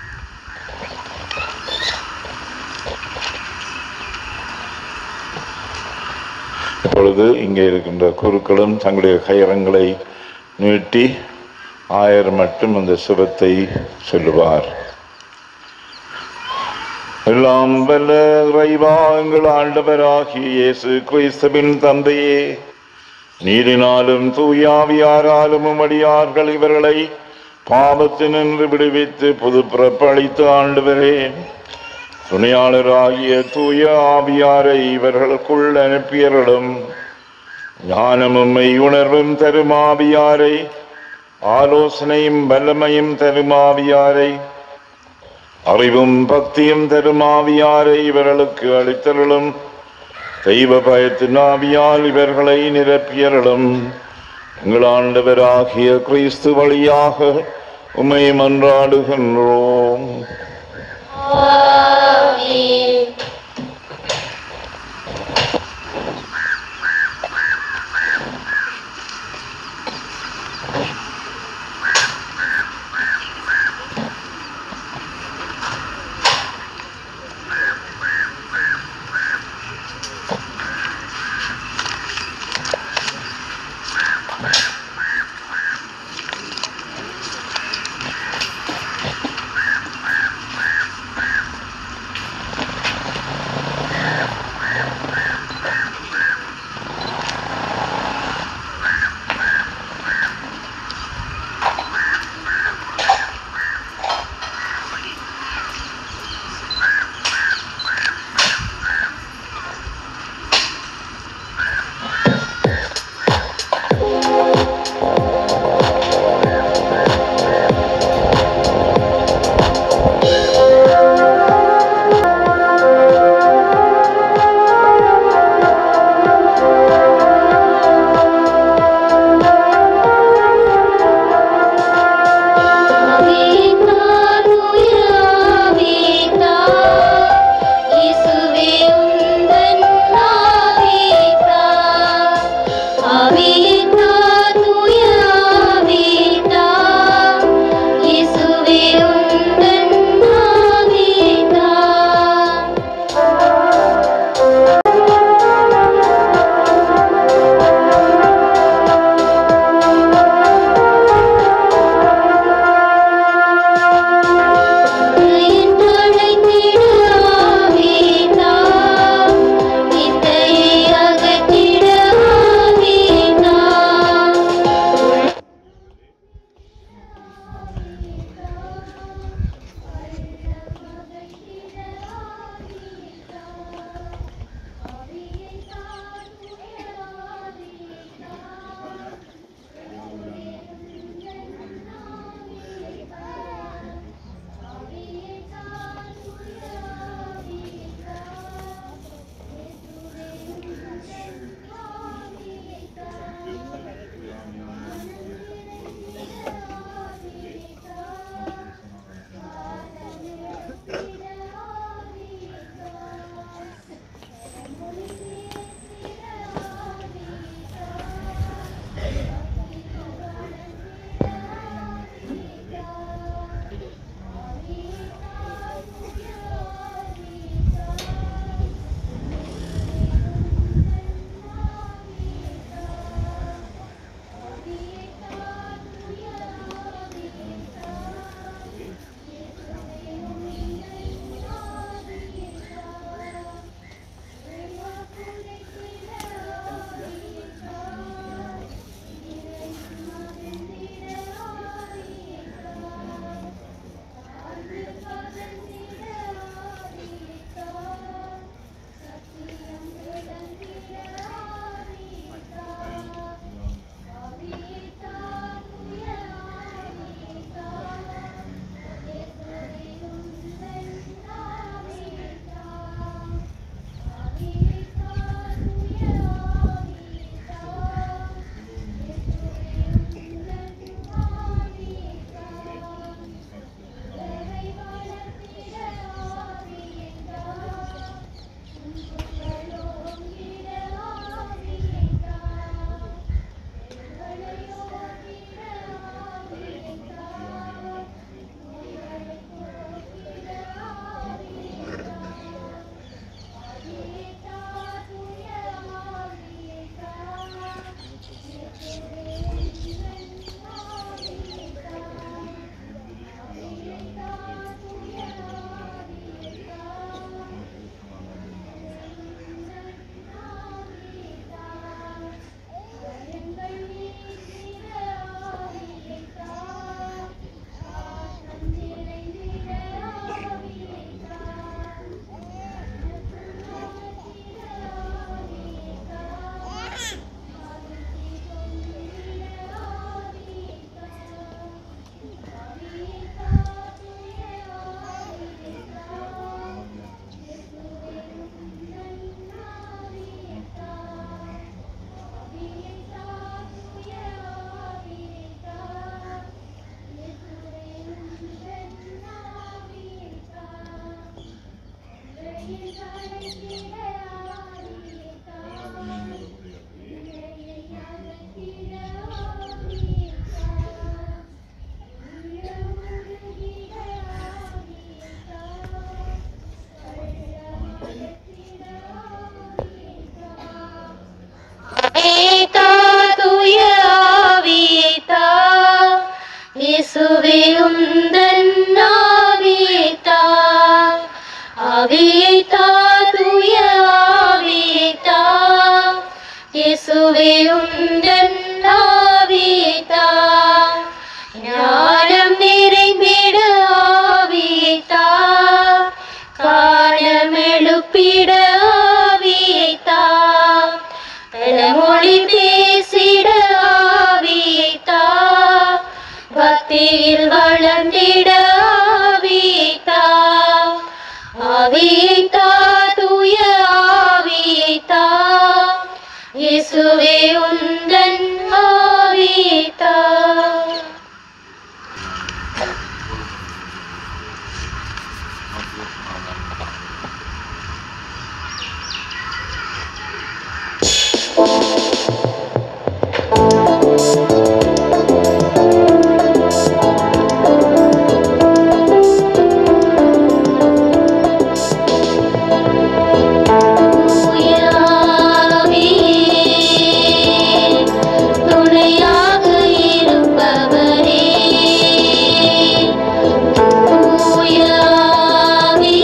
இப்பொழுது இங்கே இருக்கின்ற குருக்களும் தங்களுடைய கயிறங்களை நீட்டி ஆயர் மட்டும் அந்த சுபத்தை சொல்லுவார். எல்லாம் வல்ல இறைவா, எங்கள் ஆண்டவராகிய இயேசு கிறிஸ்துவின் தந்தையே, நீரினாலும் தூயாவியாராலும் அடியார்கள் இவர்களை பாவத்தினின்று விடுவித்து புது பிறப்பளித்து ஆண்டவரே, துணையாளராகிய தூய ஆவியாரை இவர்களுக்குள் அனுப்பியர்களும் ஞானமும் மெய்யுணர்வும் தரும் ஆவியாரை, ஆலோசனையும் வல்லமையும் தரும் ஆவியாரை, அறிவும் பக்தியும் தரும் ஆவியாரை இவர்களுக்கு அளித்தருளும். தெய்வ பயத்தின் ஆவியால் இவர்களை நிரப்பியருளும். எங்கள் ஆண்டவராகிய கிறிஸ்து வழியாக உம்மை மன்றாடுகின்றோம். ஏதா தூய ஆவியேதா இயேசுவே உந்தன் ஆவியேதா ஆவியேதா தூய ஆவியேதா இயேசுவே உந்தன் ஆவியேதா ஞானம் நிறைந்திட ஆவியேதா காலமெழுப்பிட ஆவியேதா மொழி பேசிட ஆவியேதா பக்தியில் வளர்ந்திட ஆவியேதா ஆவியேதா தூய ஆவியேதா இயேசுவே உந்தன் ஆவியேதா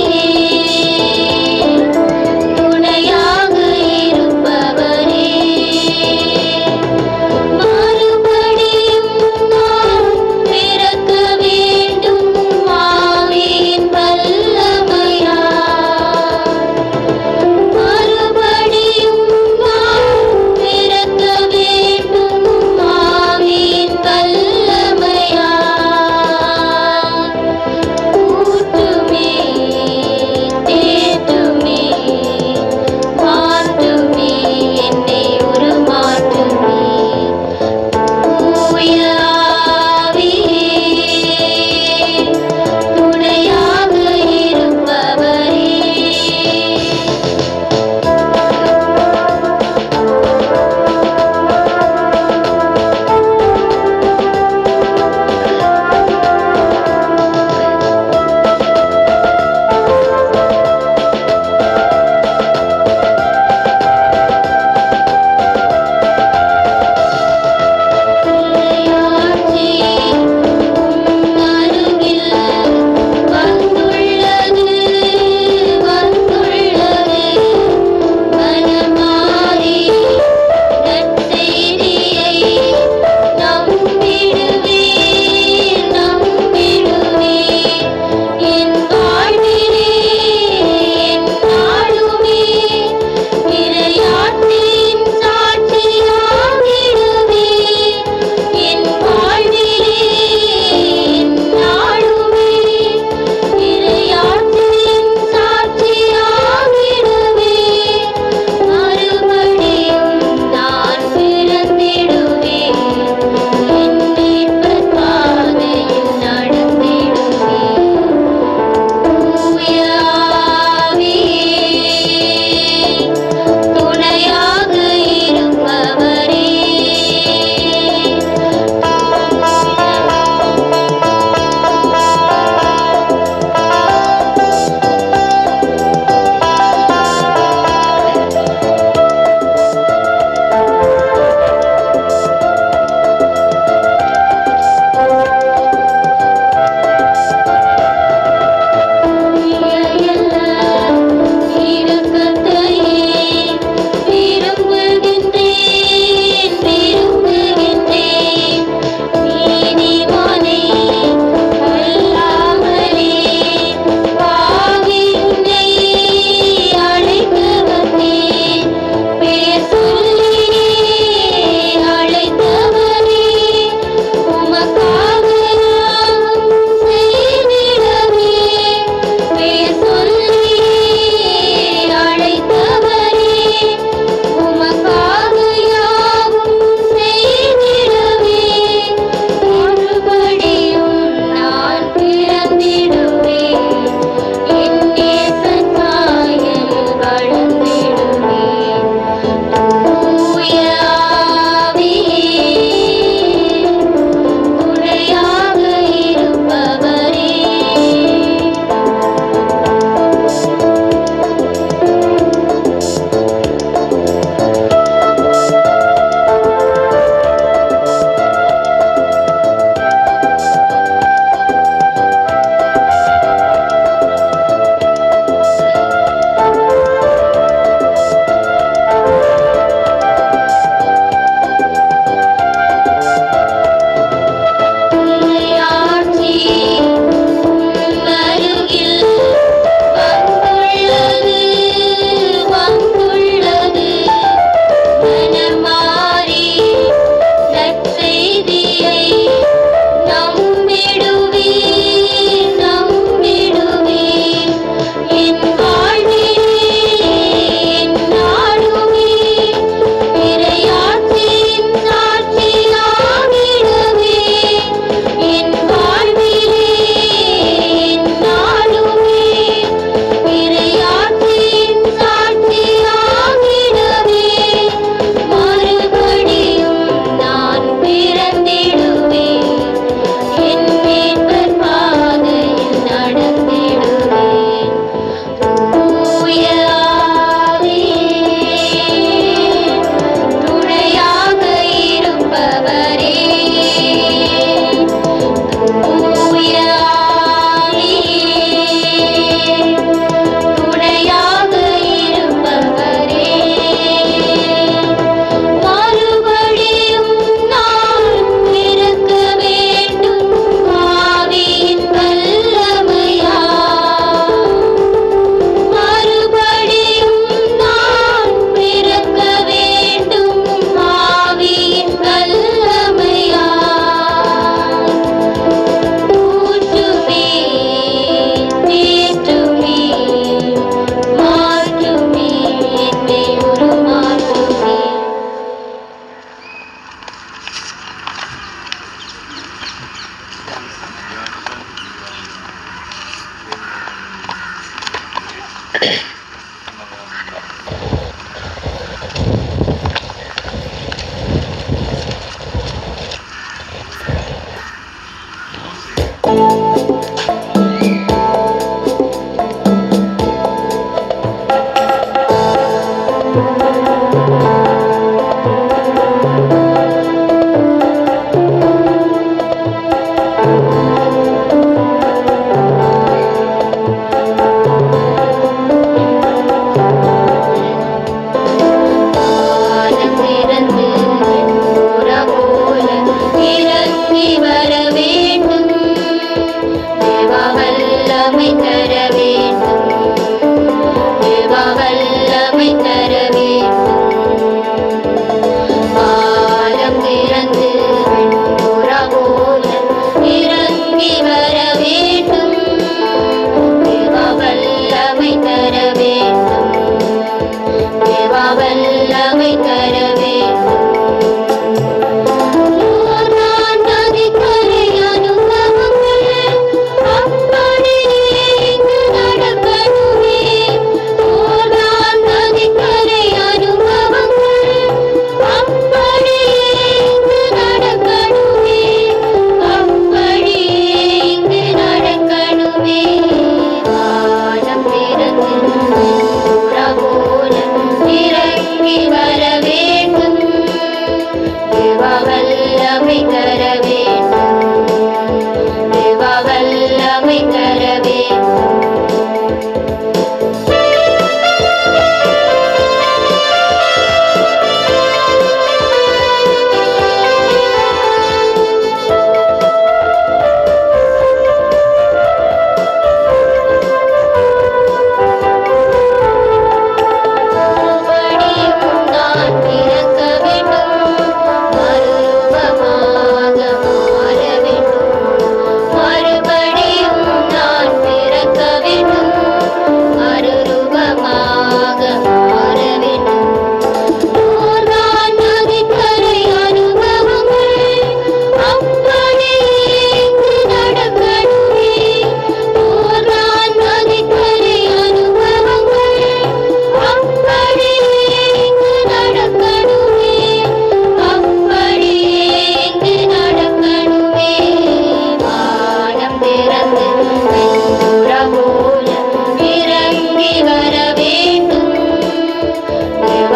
துணையாக இருப்பவரே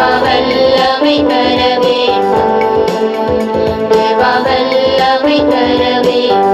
வல்லமை தர வேண்டும் தேவா வல்லமை தர வேண்டும்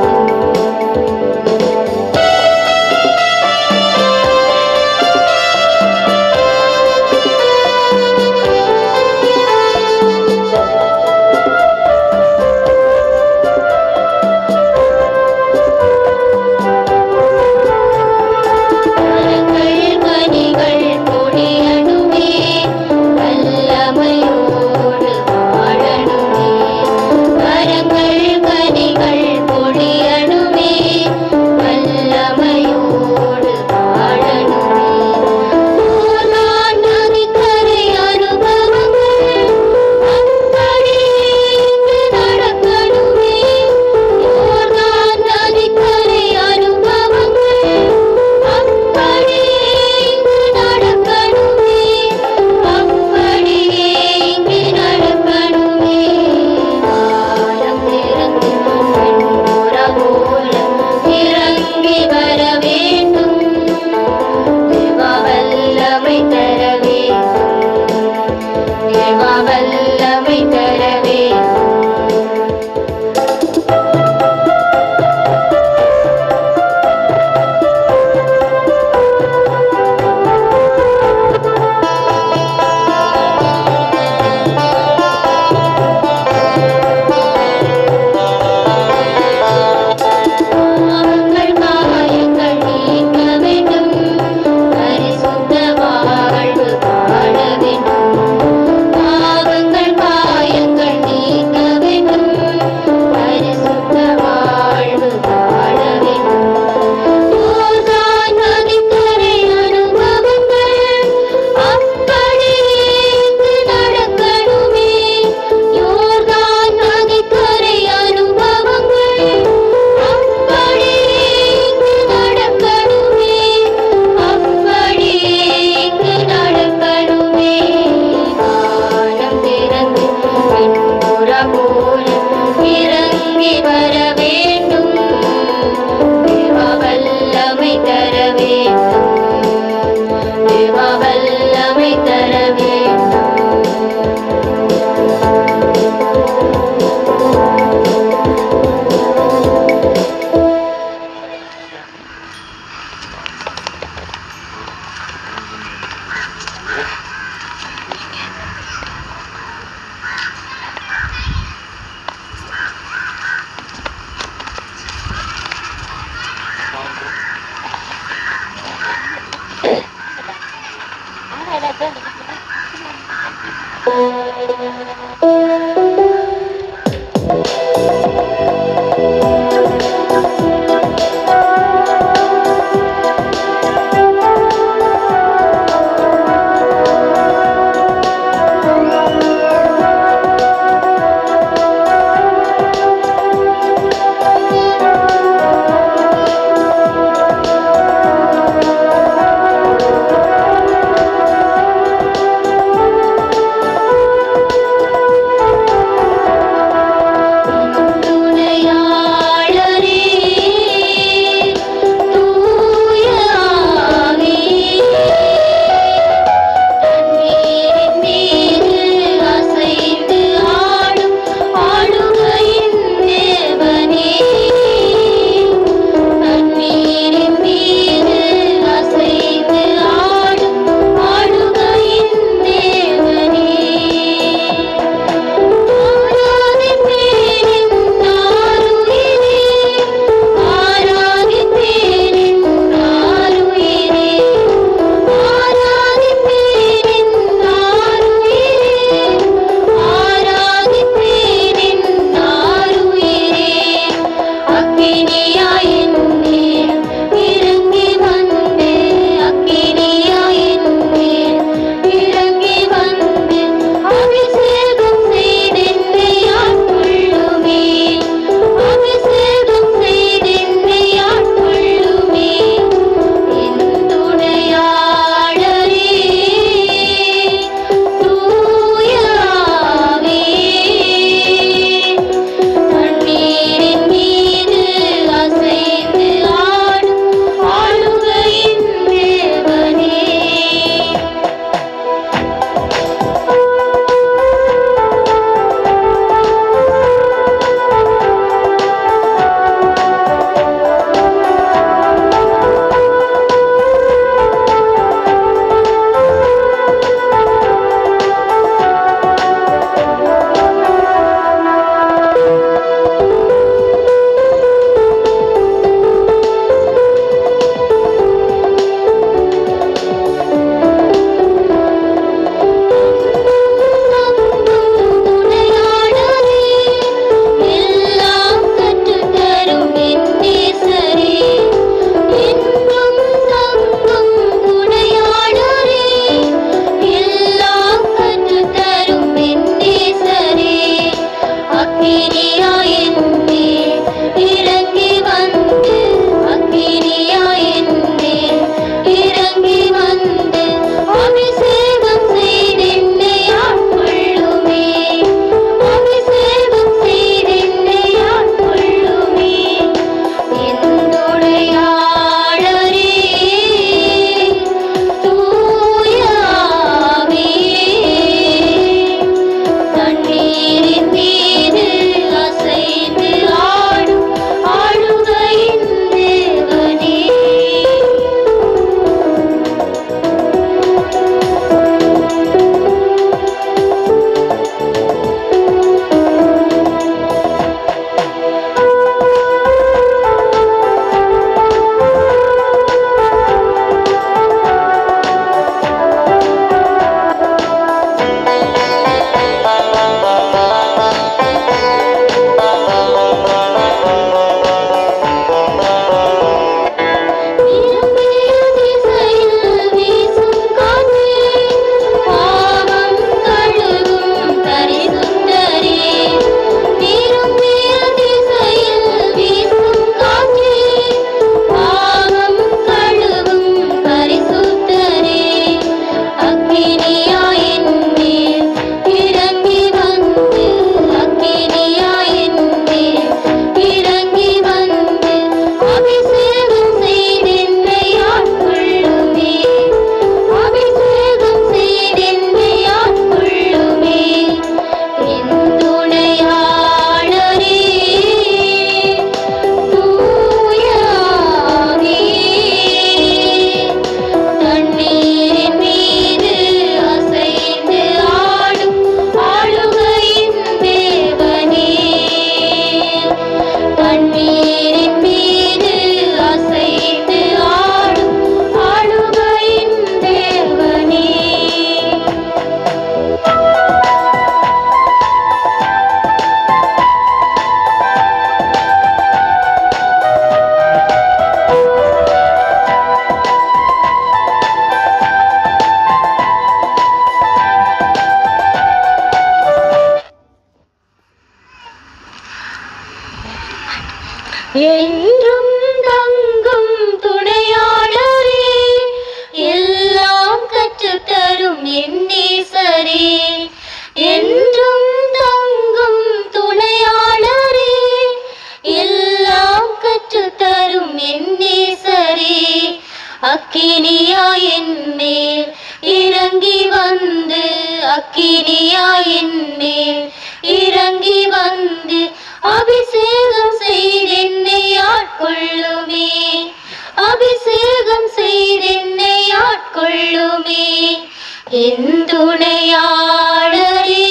என்றும் தங்கும் துணையாளரே, எல்லாம் கற்றுத்தரும் என் நேசரே, அக்கினியா என் மேல் இறங்கி வந்து, அக்கினியா என் மேல் இறங்கி வந்து, அபிஷேகம் செய்தென்னை ஆட்கொள்ளுமே, அபிஷேகம் செய்தென்னை ஆட்கொள்ளுமே. என் துணையாளரே,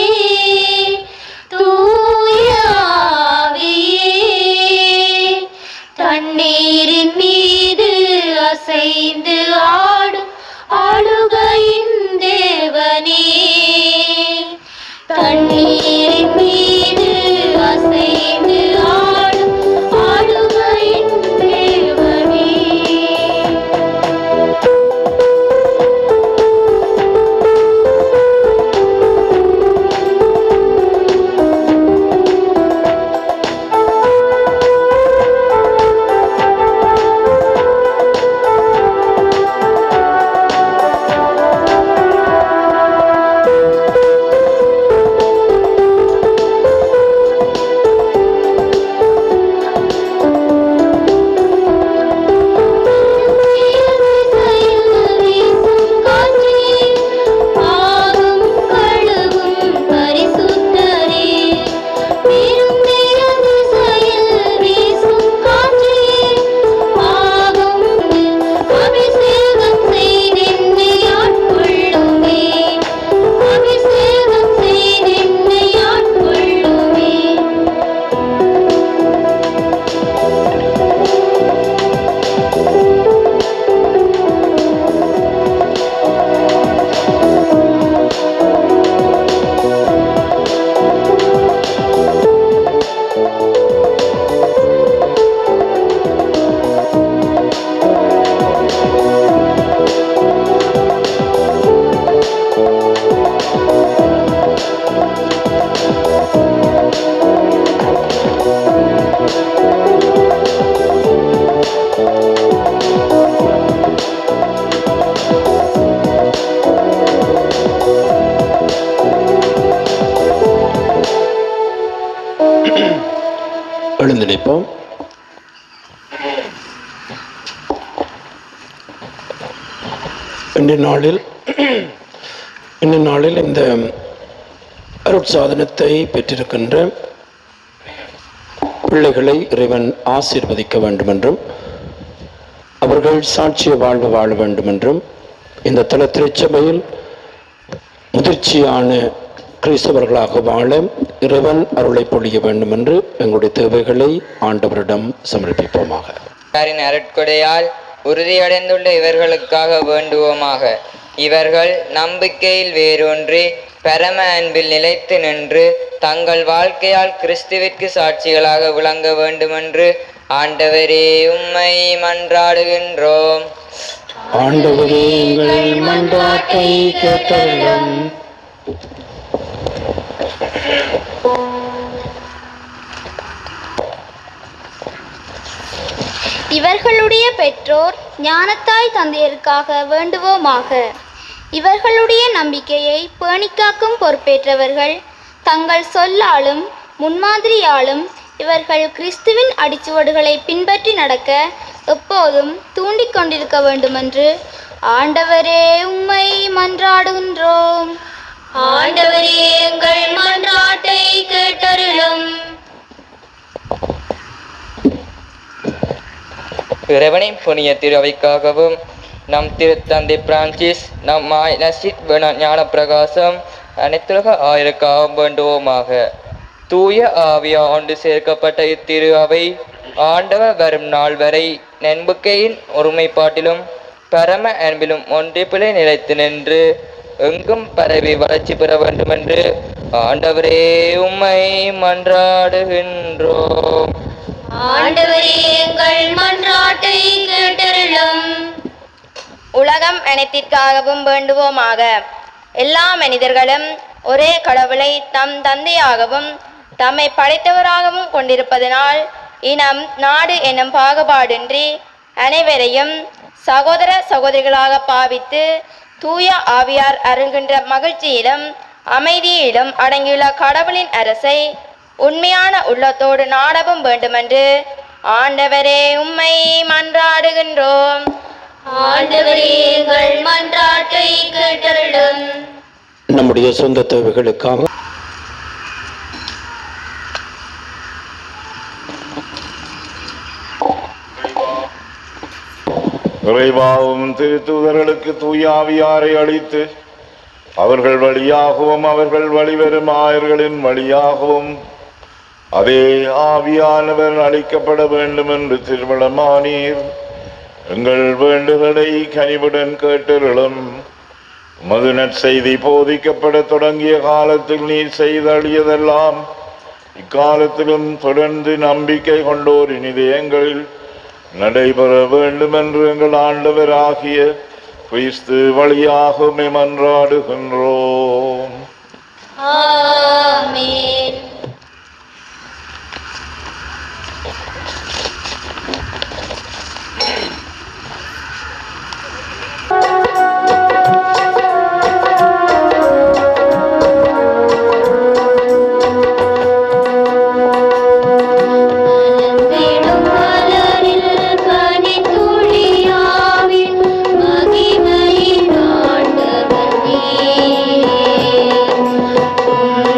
தூய ஆவியே, தண்ணீரின் மீது அசைந்து ஆடும் ஆளுகையின் தேவனே, தண்ணீரின் மீது அசைந்து ஆடும் ஆளுகையின் தேவனே. எழுந்து நிற்போம். இன்றைய நாளில் இந்த அருட்சாதனத்தை பெற்றிருக்கின்ற பிள்ளைகளை இறைவன் ஆசீர்வதிக்க வேண்டுமென்றும் அவர்கள் சாட்சிய வாழ்வு வாழ வேண்டுமென்றும் இந்த தல திருச்சபையில் முதிர்ச்சியான கிறிஸ்தவர்களாக வாழ இறைவன் அருளை பொழிய வேண்டும் என்று எங்களுடைய தேவைகளை ஆண்டவரிடம் சமர்ப்பிப்போமாக. அருட்கொடையால் உறுதியடைந்துள்ள இவர்களுக்காக வேண்டுவோமாக. இவர்கள் நம்பிக்கையில் வேரூன்றி பரம அன்பில் நிலைத்து நின்று தங்கள் வாழ்க்கையால் கிறிஸ்துவிற்கு சாட்சிகளாக விளங்க வேண்டுமென்று ஆண்டவரே உம்மை மன்றாடுகின்றோம். ஆண்டவரே எங்கள் மன்றாட்டை கேட்டருளும். இவர்களுடைய பெற்றோர் ஞானத்தாய் தந்தையருக்காக வேண்டுவோமாக. இவர்களுடைய நம்பிக்கையை பேணிக்காக்கும் பொறுப்பேற்றவர்கள் தங்கள் சொல்லாலும் முன்மாதிரியாலும் இவர்கள் கிறிஸ்துவின் அடிச்சுவடுகளை பின்பற்றி நடக்க எப்போதும் தூண்டிக் கொண்டிருக்க வேண்டுமென்று ஆண்டவரே உம்மை மன்றாடுகின்றோம். ஆண்டவரே எங்கள் மன்றாட்டை கேட்டருளும். இறைவனின் புனிய திருவைக்காகவும் நம் திருத்தந்தை பிரான்சிஸ், நம் நசித் ஞான பிரகாசம், அனைத்துலக ஆயிரக்காகவும் வேண்டுவோமாக. தூய ஆவியா ஒன்று சேர்க்கப்பட்ட இத்திரு அவை ஆண்டவர் வரும் நாள் வரை நம்பிக்கையின் ஒருமைப்பாட்டிலும் பரம அன்பிலும் ஒன்றிப்பிலை நிலைத்து நின்று எங்கும் பரவி வளர்ச்சி பெற வேண்டுமென்று ஆண்டவரே உம்மை மன்றாடுகின்றோம். ஆண்டவரே எங்கள் மன்றாட்டை கேட்டருளும். உலகம் அனைத்திற்காகவும் வேண்டுவோமாக. எல்லா மனிதர்களும் ஒரே கடவுளை தம் தந்தையாகவும் தம்மை படைத்தவராகவும் கொண்டிருப்பதனால் இனம் நாடு எனும் பாகுபாடின்றி அனைவரையும் சகோதர சகோதரிகளாக பாவித்து தூய ஆவியார் அருள்கின்ற மகிழ்ச்சியிலும் அமைதியிலும் அடங்கியுள்ள கடவுளின் அரசை உண்மையான உள்ளத்தோடு நாடவும் வேண்டுமென்று ஆண்டவரே உம்மை மன்றாடுகின்றோம். ஆண்டவரே எங்கள் மன்றாட்டை கேட்டருளும். நம்முடைய சொந்த தேவைகளுக்காக இறைவாவும் திருத்தூதர்களுக்கு தூயாவியாரை அளித்து அவர்கள் வழியாகவும் அவர்கள் வழிவரும் ஆயர்களின் வழியாகவும் அதே ஆவியானவர் அளிக்கப்பட வேண்டும் என்று திருமணமானீர். எங்கள் வேண்டுதலை கனிவுடன் கேட்டருளும். உமது நற்செய்தி போதிக்கப்பட தொடங்கிய காலத்தில் நீர் செய்தழியதெல்லாம் இக்காலத்திலும் தொடர்ந்து நம்பிக்கை கொண்டோரின் இதயங்களில் நடைபெற வேண்டும் என்று எங்கள் ஆண்டவராகிய கிறிஸ்து வழியாக மன்றாடுகின்றோம். ஆமென். மகிமையின் ஆண்டவர் நீரே.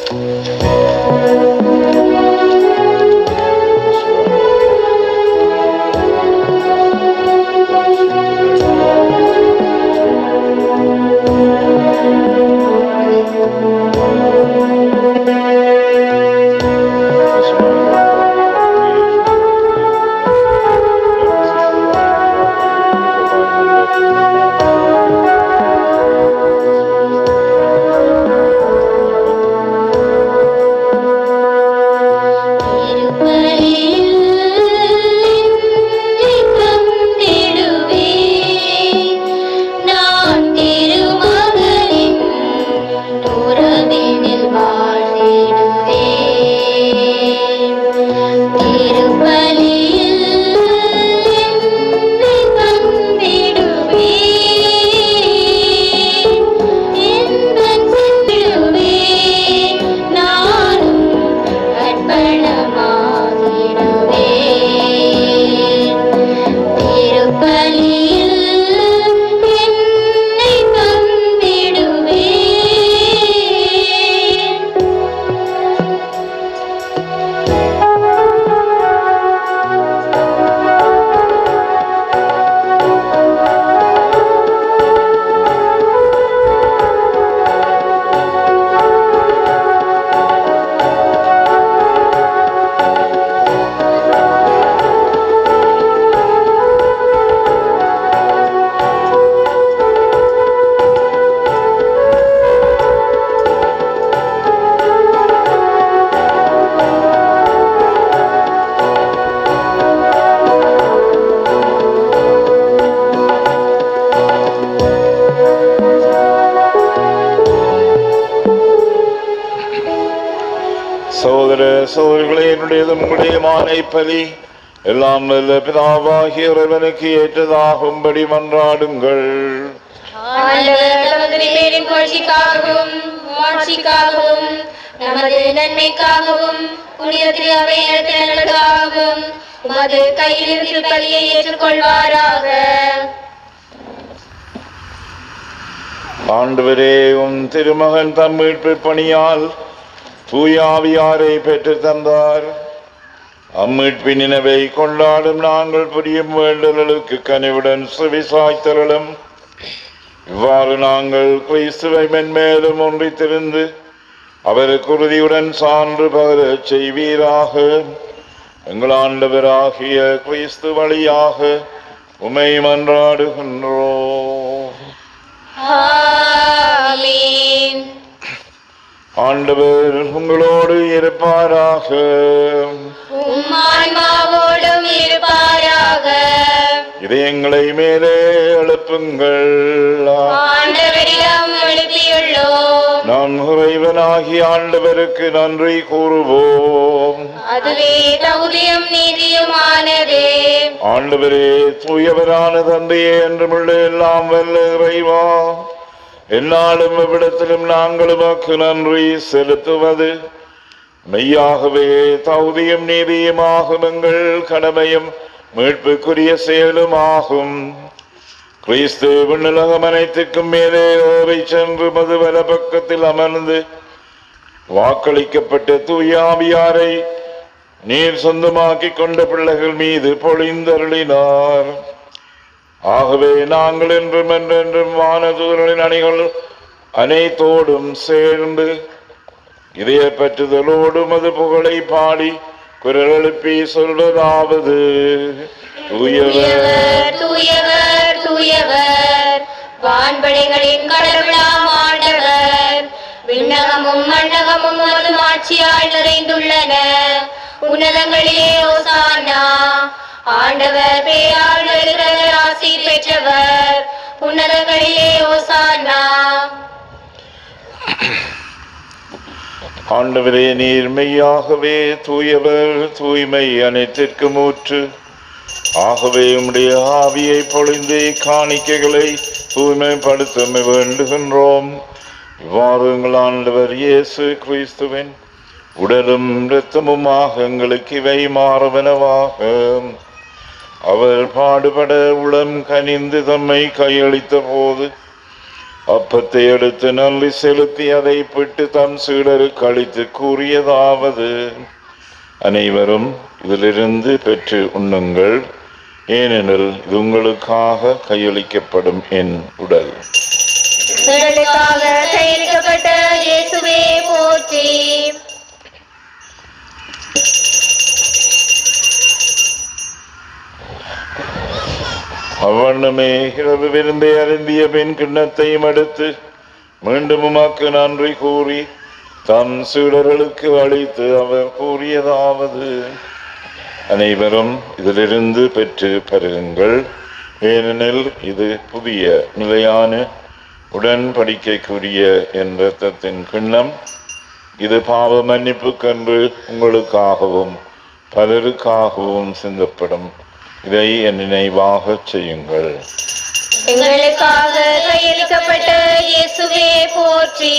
சகோதரர்களே, என்னுடையதும் உங்களுடையமான பலி எல்லாம் நல்ல பிதாவாகிய இறைவனுக்கு ஏற்றதாகும்படி மன்றாடுங்கள். நமது நன்மைக்காகவும் புனிதத்திற்காகவும் உமது கையிலிருந்து பலியை ஏற்றுக்கொள்வாராக. ஆண்டவரே, உம் திருமகன் தம் மீட்பு பணியால் தூயாவியாரை பெற்று தந்தார். அம்மீட்பின் நினைவை கொண்டாடும் நாங்கள் புரியும் வேண்டுதலுக்கு கனிவுடன் செவிசாய்த்தருளும். இவ்வாறு நாங்கள் கிறிஸ்துவை மென்மேலும் ஒன்றித்திருந்து அவருக்கு உறுதியுடன் சான்று பகரச் செய்வீராக. எங்கள் ஆண்டவராகிய கிறிஸ்து வழியாக உமை மன்றாடுகின்றோம். ஆமென். ஆண்டவர் உங்களோடு இருப்பாராக. உம் ஆன்மாவோடும் இருப்பாராக. இதயங்களை மேலே எழுப்புங்கள். ஆண்டவரிடம் எழுப்பியுள்ளோம். நாம் இறைவனாகிய ஆண்டவருக்கு நன்றி கூறுவோம். அதுவே தகுதியும் நீதியுமானது. ஆண்டவரே, தூயவரான தந்தையே, என்றுமுள்ள எல்லாம் வல்ல இறைவா, எந்நாளும் எவ்விடத்திலும் நாங்கள் உமக்கு நன்றி செலுத்துவது மெய்யாகவே தகுதியும் நீதியுமாகும், எங்கள் கடமையும் மீட்புக்குரிய செயலுமாகும். கிறிஸ்து விண்ணுலகம் அனைத்துக்கும் மேலே ஏறி சென்று மது வல பக்கத்தில் அமர்ந்து வாக்களிக்கப்பட்ட தூயாவியாரை நீர் சொந்தமாக்கி கொண்ட பிள்ளைகள் மீது பொழிந்தருளினார். ஆகவே நாங்கள் என்றும் என்றென்றும் வானதூதரின் அணிகள் அனைத்தோடும் சேர்ந்து இதய பற்றுதலோடும் அது புகழை பாடி குரல் எழுப்பி சொல்வதாவது: தூயவர் தூயவர் தூயவர், வான்படைகளின் கடவுளாம் ஆண்டவர். விண்ணகமும் மண்ணகமும் உமது ஆட்சியால் நிறைந்துள்ளன. உன்னதங்களிலே ஓசானா. ஆண்டவர் பெயரால் வருகிறவர் ஆசி பெற்றவர். உன்னதங்களிலே ஓசானா. ஆண்டவரே, நீர் மெய்யாகவே தூயவர், தூய்மை அனைத்திற்கும் ஊற்று. ஆகவே உம்முடைய ஆவியை பொழிந்து காணிக்கைகளை தூய்மைப்படுத்த வேண்டுகின்றோம். இவ்வாறு எங்கள் ஆண்டவர் இயேசு கிறிஸ்துவின் உடலும் இரத்தமுமாக எங்களுக்கு இவை மாறுவனவாக. அவர் பாடுபட உளம் கனிந்து தம்மை கையளித்த போது அப்பத்தை எடுத்து நன்றி செலுத்தி அதை பிட்டு தம் சீடருக்கு அளித்து கூறியதாவது, அனைவரும் இதிலிருந்து பெற்று உண்ணுங்கள், ஏனெனில் இது உங்களுக்காக கையளிக்கப்படும் என் உடல். உடலுக்காக கையளிக்கப்பட்ட இயேசுவே போற்றி. அவ்வண்ணமே இரவு விருந்தை அருந்திய பின் கிண்ணத்தையும் எடுத்து மீண்டும் உமக்கு நன்றி கூறி தம் சீடர்களுக்கு அளித்து அவர் கூறியதாவது, அனைவரும் இதிலிருந்து பெற்று பருகுங்கள், ஏனெனில் இது புதிய நிலையான உடன்படிக்கைக்குரிய என் இரத்தத்தின் கிண்ணம். இது பாவ மன்னிப்புக்கென்று உங்களுக்காகவும் பலருக்காகவும் சிந்தப்படும். இதை என் நினைவாக செய்யுங்கள். எங்களுக்காக கையளிக்கப்பட்ட இயேசுவே போற்றி.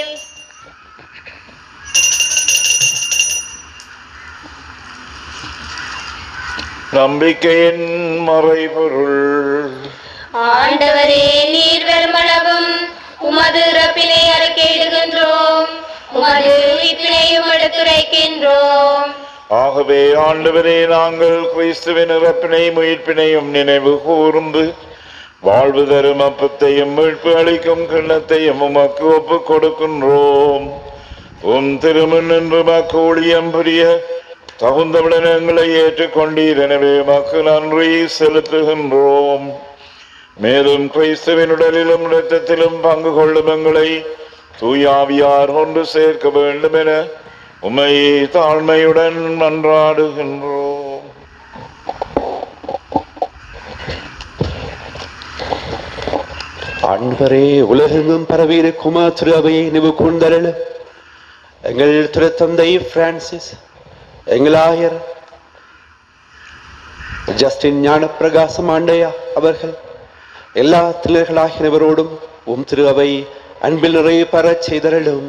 நம்பிக்கையின் மறைபொருள். ஆண்டவரே, நீர் வருமளவும் உமது இறப்பினை அறிக்கையிடுகின்றோம், உமது உயிர்ப்பினையும் எடுத்துரைக்கின்றோம். ஆகவே ஆண்டவரே, நாங்கள் கிறிஸ்துவின் இறப்பினையும் உயிர்ப்பினையும் நினைவு கூர்ந்து வாழ்வு தரும் அப்பத்தையும் மீட்பு அளிக்கும் கிண்ணத்தையும் உமக்கு ஒப்புக் கொடுக்கின்றோம். உம் திருமண் என்று மக்கு ஊழியம் புரிய தகுந்தவுடன் எங்களை ஏற்றுக்கொண்டீர். எனவே மக்கு நன்றி செலுத்துகின்றோம். மேலும் கிறிஸ்துவின் உடலிலும் இரத்தத்திலும் பங்கு கொள்ளும் எங்களை தூயாவியார் ஒன்று சேர்க்க வேண்டும் என உம்மை தாழ்மையுடன் மன்றாடுகின்றோம். ஆண்டவரே, உலகெங்கும் பரவியிருக்கும் திரு அவையை நினைவு கூர்ந்தருள. எங்கள் திருத்தந்தை பிரான்சிஸ், எங்கள் ஆயர் ஜஸ்டின் ஞான பிரகாசம் ஆண்டையா அவர்கள் எல்லா திலர்களாகியவரோடும் உம் திரு அவை அன்பில் நிறைய பெறச் செய்தருளும்.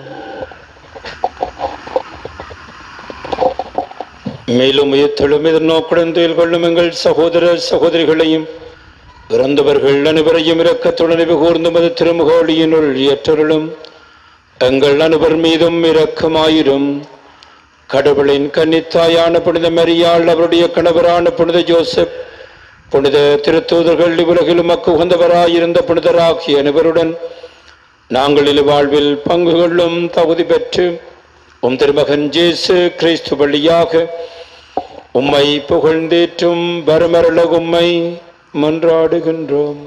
மேலும் உயிர்த்தெழும் எதிர்நோக்குடன் துயில் கொள்ளும் எங்கள் சகோதர சகோதரிகளையும் இறந்தவர்கள் அனைவரையும் இரக்கத்துடன் நினைவு கூர்ந்து மது திருமுகோழியினுள் ஏற்றருளும். எங்கள் அனைவர் மீதும் இரக்கமாயிரும். கடவுளின் கன்னித்தாயான புனித மரியாள், அவருடைய கணவரான புனித ஜோசப், புனித திருத்தூதர்கள், இவ்வுலகிலும் மக்கு உகந்தவராயிருந்த புனிதராகிய அனைவருடன் நாங்கள் வாழ்வில் பங்கு கொள்ளும் தகுதி பெற்று உம் திருமகன் இயேசு கிறிஸ்து வழியாக உம்மை புகழ்ந்தேற்றும் வரமருள உம்மை மன்றாடுகின்றோம்.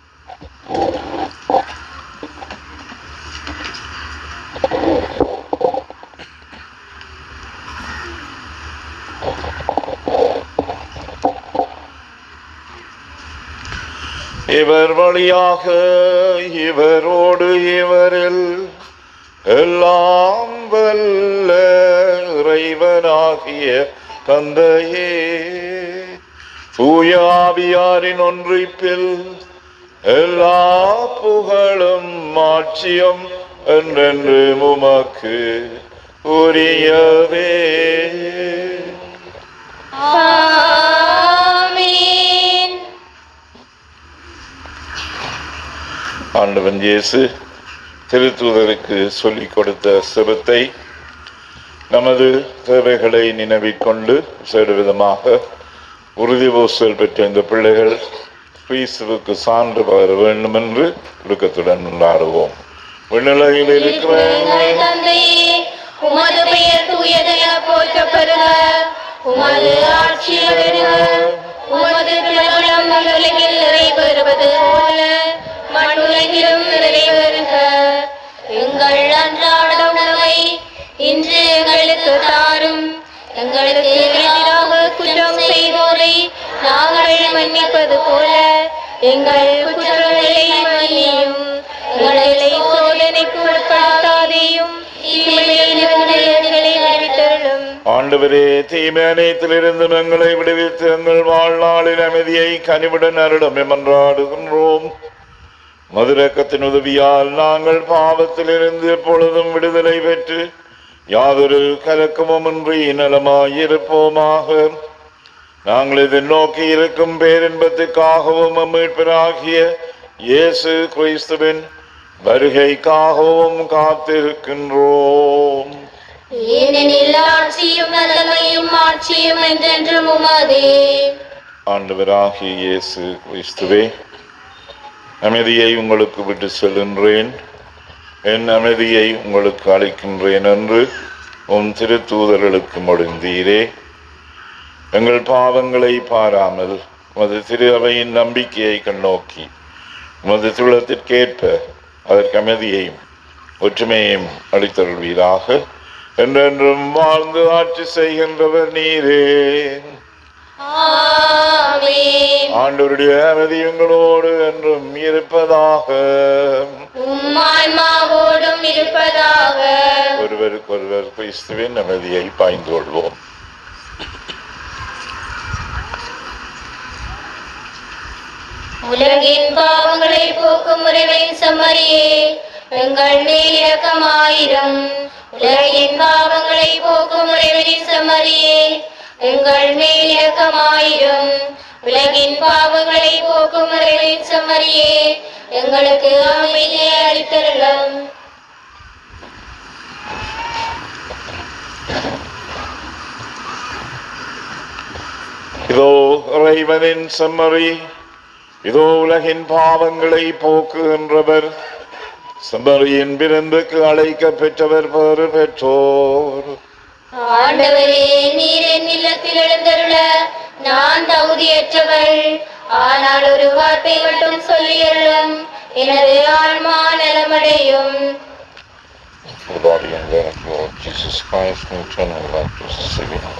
இவர் வழியாக இவரோடு இவரில் எல்லாம் வல்ல இறைவனாகிய தந்தையே, தூய ஆவியாரின் ஒன்றிப்பில் எல்லா புகழும் மாட்சியும் என்றென்று உமக்கு உரியவே. ஆமென். ஆண்டவன் இயேசு திருத்தூதருக்கு சொல்லிக் கொடுத்த செபத்தை நமது தேவைகளை நினைவிற்கொண்டு விசேட விதமாக உறுதி பூசல் பெற்ற இந்த பிள்ளைகள் கிறிஸ்துவுக்கு சான்று பகர வேண்டும் என்று ஒழுக்கத்துடன் கொண்டாடுவோம். விண்ணுலகில் இருக்கிற எங்கள் தந்தையே, உமது பெயர் தூயதென போற்றப்பெறுக. உமது ஆட்சி வருக. உமது திருமணம் உலகில் நிறைவேறுவது போல மண்ணுலகிலும் நிறைவேறுக. எங்கள் அன்றாட உணவை இன்று எங்களுக்கு தாரும். எங்களுக்கு எதிராக குற்றம் செய்தோரை நாங்கள் மன்னிப்பது போல எங்கள் குற்றங்களை மன்னியும். எங்களை சோதனைக்கு உட்படுத்தாதேயும், தீமையிலிருந்து எங்களை விடுவித்தருளும். ஆண்டவரே, தீமை அனைத்திலிருந்து எங்களை விடுவித்து எங்கள் வாழ்நாளின் அமைதியை கனிவுடன் அருளும் என்றாடுகின்றோம். மதுரக்கத்தின் உதவியால் நாங்கள் பாவத்திலிருந்து எப்பொழுதும் விடுதலை பெற்று யாதொரு கலக்கமுமின்றி நலமாயிருப்போமாக. நாங்கள் இதை நோக்கி இருக்கும் பேரின்பத்துக்காகவும் மீட்பராகிய இயேசு கிறிஸ்துவின் வருகைக்காகவும் காத்திருக்கின்றோம். ஏனெனில் ஆட்சியும் வல்லமையும் ஆட்சியும் என்றென்றும் உமதே. ஆண்டவராகிய இயேசு கிறிஸ்துவே, அமைதியை உங்களுக்கு விட்டு செல்கின்றேன், என் அமைதியை உங்களுக்கு அளிக்கின்றேன் என்று உம் திருத்தூதர்களுக்கு மொழிந்தீரே. எங்கள் பாவங்களை பாராமல் உமது திரு அவையின் நம்பிக்கையை கண்ணோக்கி உமது துள்ளத்திற்கேற்ப அதற்கு அமைதியையும் ஒற்றுமையையும் அளித்தருள்வீராக. என்றென்றும் வாழ்ந்து ஆட்சி செய்கின்றவர் நீரே. ஆண்டவருடைய அமைதி எங்களோடு என்றும் இருப்பதாக. உம்மான்மாவோடும் இருப்பதாக. ஒருவருக்கொருவர் கிறிஸ்துவின் அமைதியை பாய்ந்து கொள்வோம். உலகின் பாவங்களை போக்கும் உறவின் செம்மறியே, எங்கள் மேல் இரக்கமாயிரும். உலகின் பாவங்களை போக்கும் உறவின் செம்மறியே, எங்கள் மேல் இரக்கமாயிரும். உலகின் பாவங்களை போக்கும் உறவின் செம்மறியே, எங்களுக்கு அமைதியை அளித்தருளும். இதோ இறைவனின் செம்மறி, இதோ உலகின் பாவங்களை போக்குகின்றவர். செம்மறியின் விருந்துக்கு அழைக்க பெற்றவர் பேறு பெற்றோர். ஆண்டவரே, நீர் என் இல்லத்தில் எழுந்தருள நான் தகுதியற்றவள். ஆனால் ஒரு வார்த்தை மட்டும் சொல்லியருளும், எனது ஆன்மா நலமடையும். The body and blood of Lord Jesus Christ, and eternal life to save you.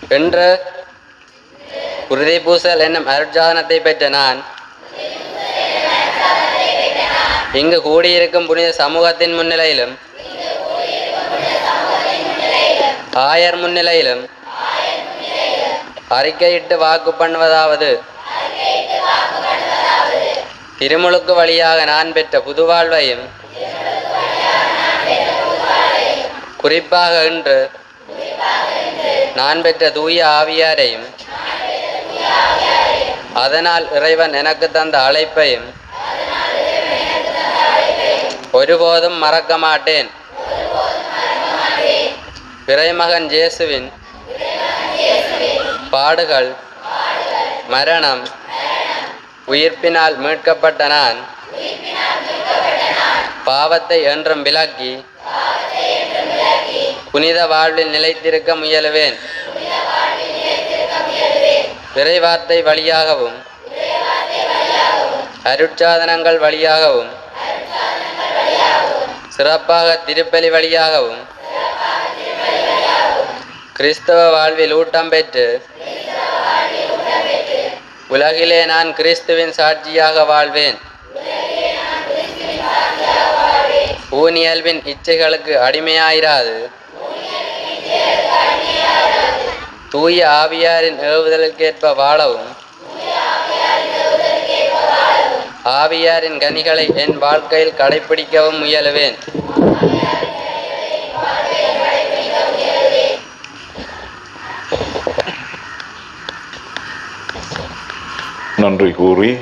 என்ற உறுதி பூசல் என்னும் அருட்சாதனத்தை பெற்ற நான் இங்கு கூடியிருக்கும் புனித சமூகத்தின் முன்னிலையிலும் ஆயர் முன்னிலையிலும் அறிக்கையிட்டு வாக்கு பண்ணுவதாவது, திருமுழுக்கு வழியாக நான் பெற்ற புது வாழ்வையும் குறிப்பாக இன்று நான் பெற்ற தூய ஆவியாரையும் அதனால் இறைவன் எனக்கு தந்த அழைப்பையும் ஒருபோதும் மறக்க மாட்டேன். இறைமகன் இயேசுவின் பாடுகள், மரணம், உயிர்ப்பினால் மீட்கப்பட்ட நான் பாவத்தை என்றும் விலக்கி புனித வாழ்வில் நிலைத்திருக்க முயலுவேன். இறைவார்த்தை வழியாகவும் அருட்சாதனங்கள் வழியாகவும் சிறப்பாக திருப்பலி வழியாகவும் கிறிஸ்தவ வாழ்வில் ஊட்டம் பெற்று உலகிலே நான் கிறிஸ்துவின் சாட்சியாக வாழ்வேன். ஊனியல்பின் இச்சைகளுக்கு அடிமையாயிராது தூய ஆவியாரின் ஏவுதலுக்கேற்ப வாழவும் ஆவியாரின் கனிகளை என் வாழ்க்கையில் கடைபிடிக்கவும் முயலுவேன். நன்றி கூறி,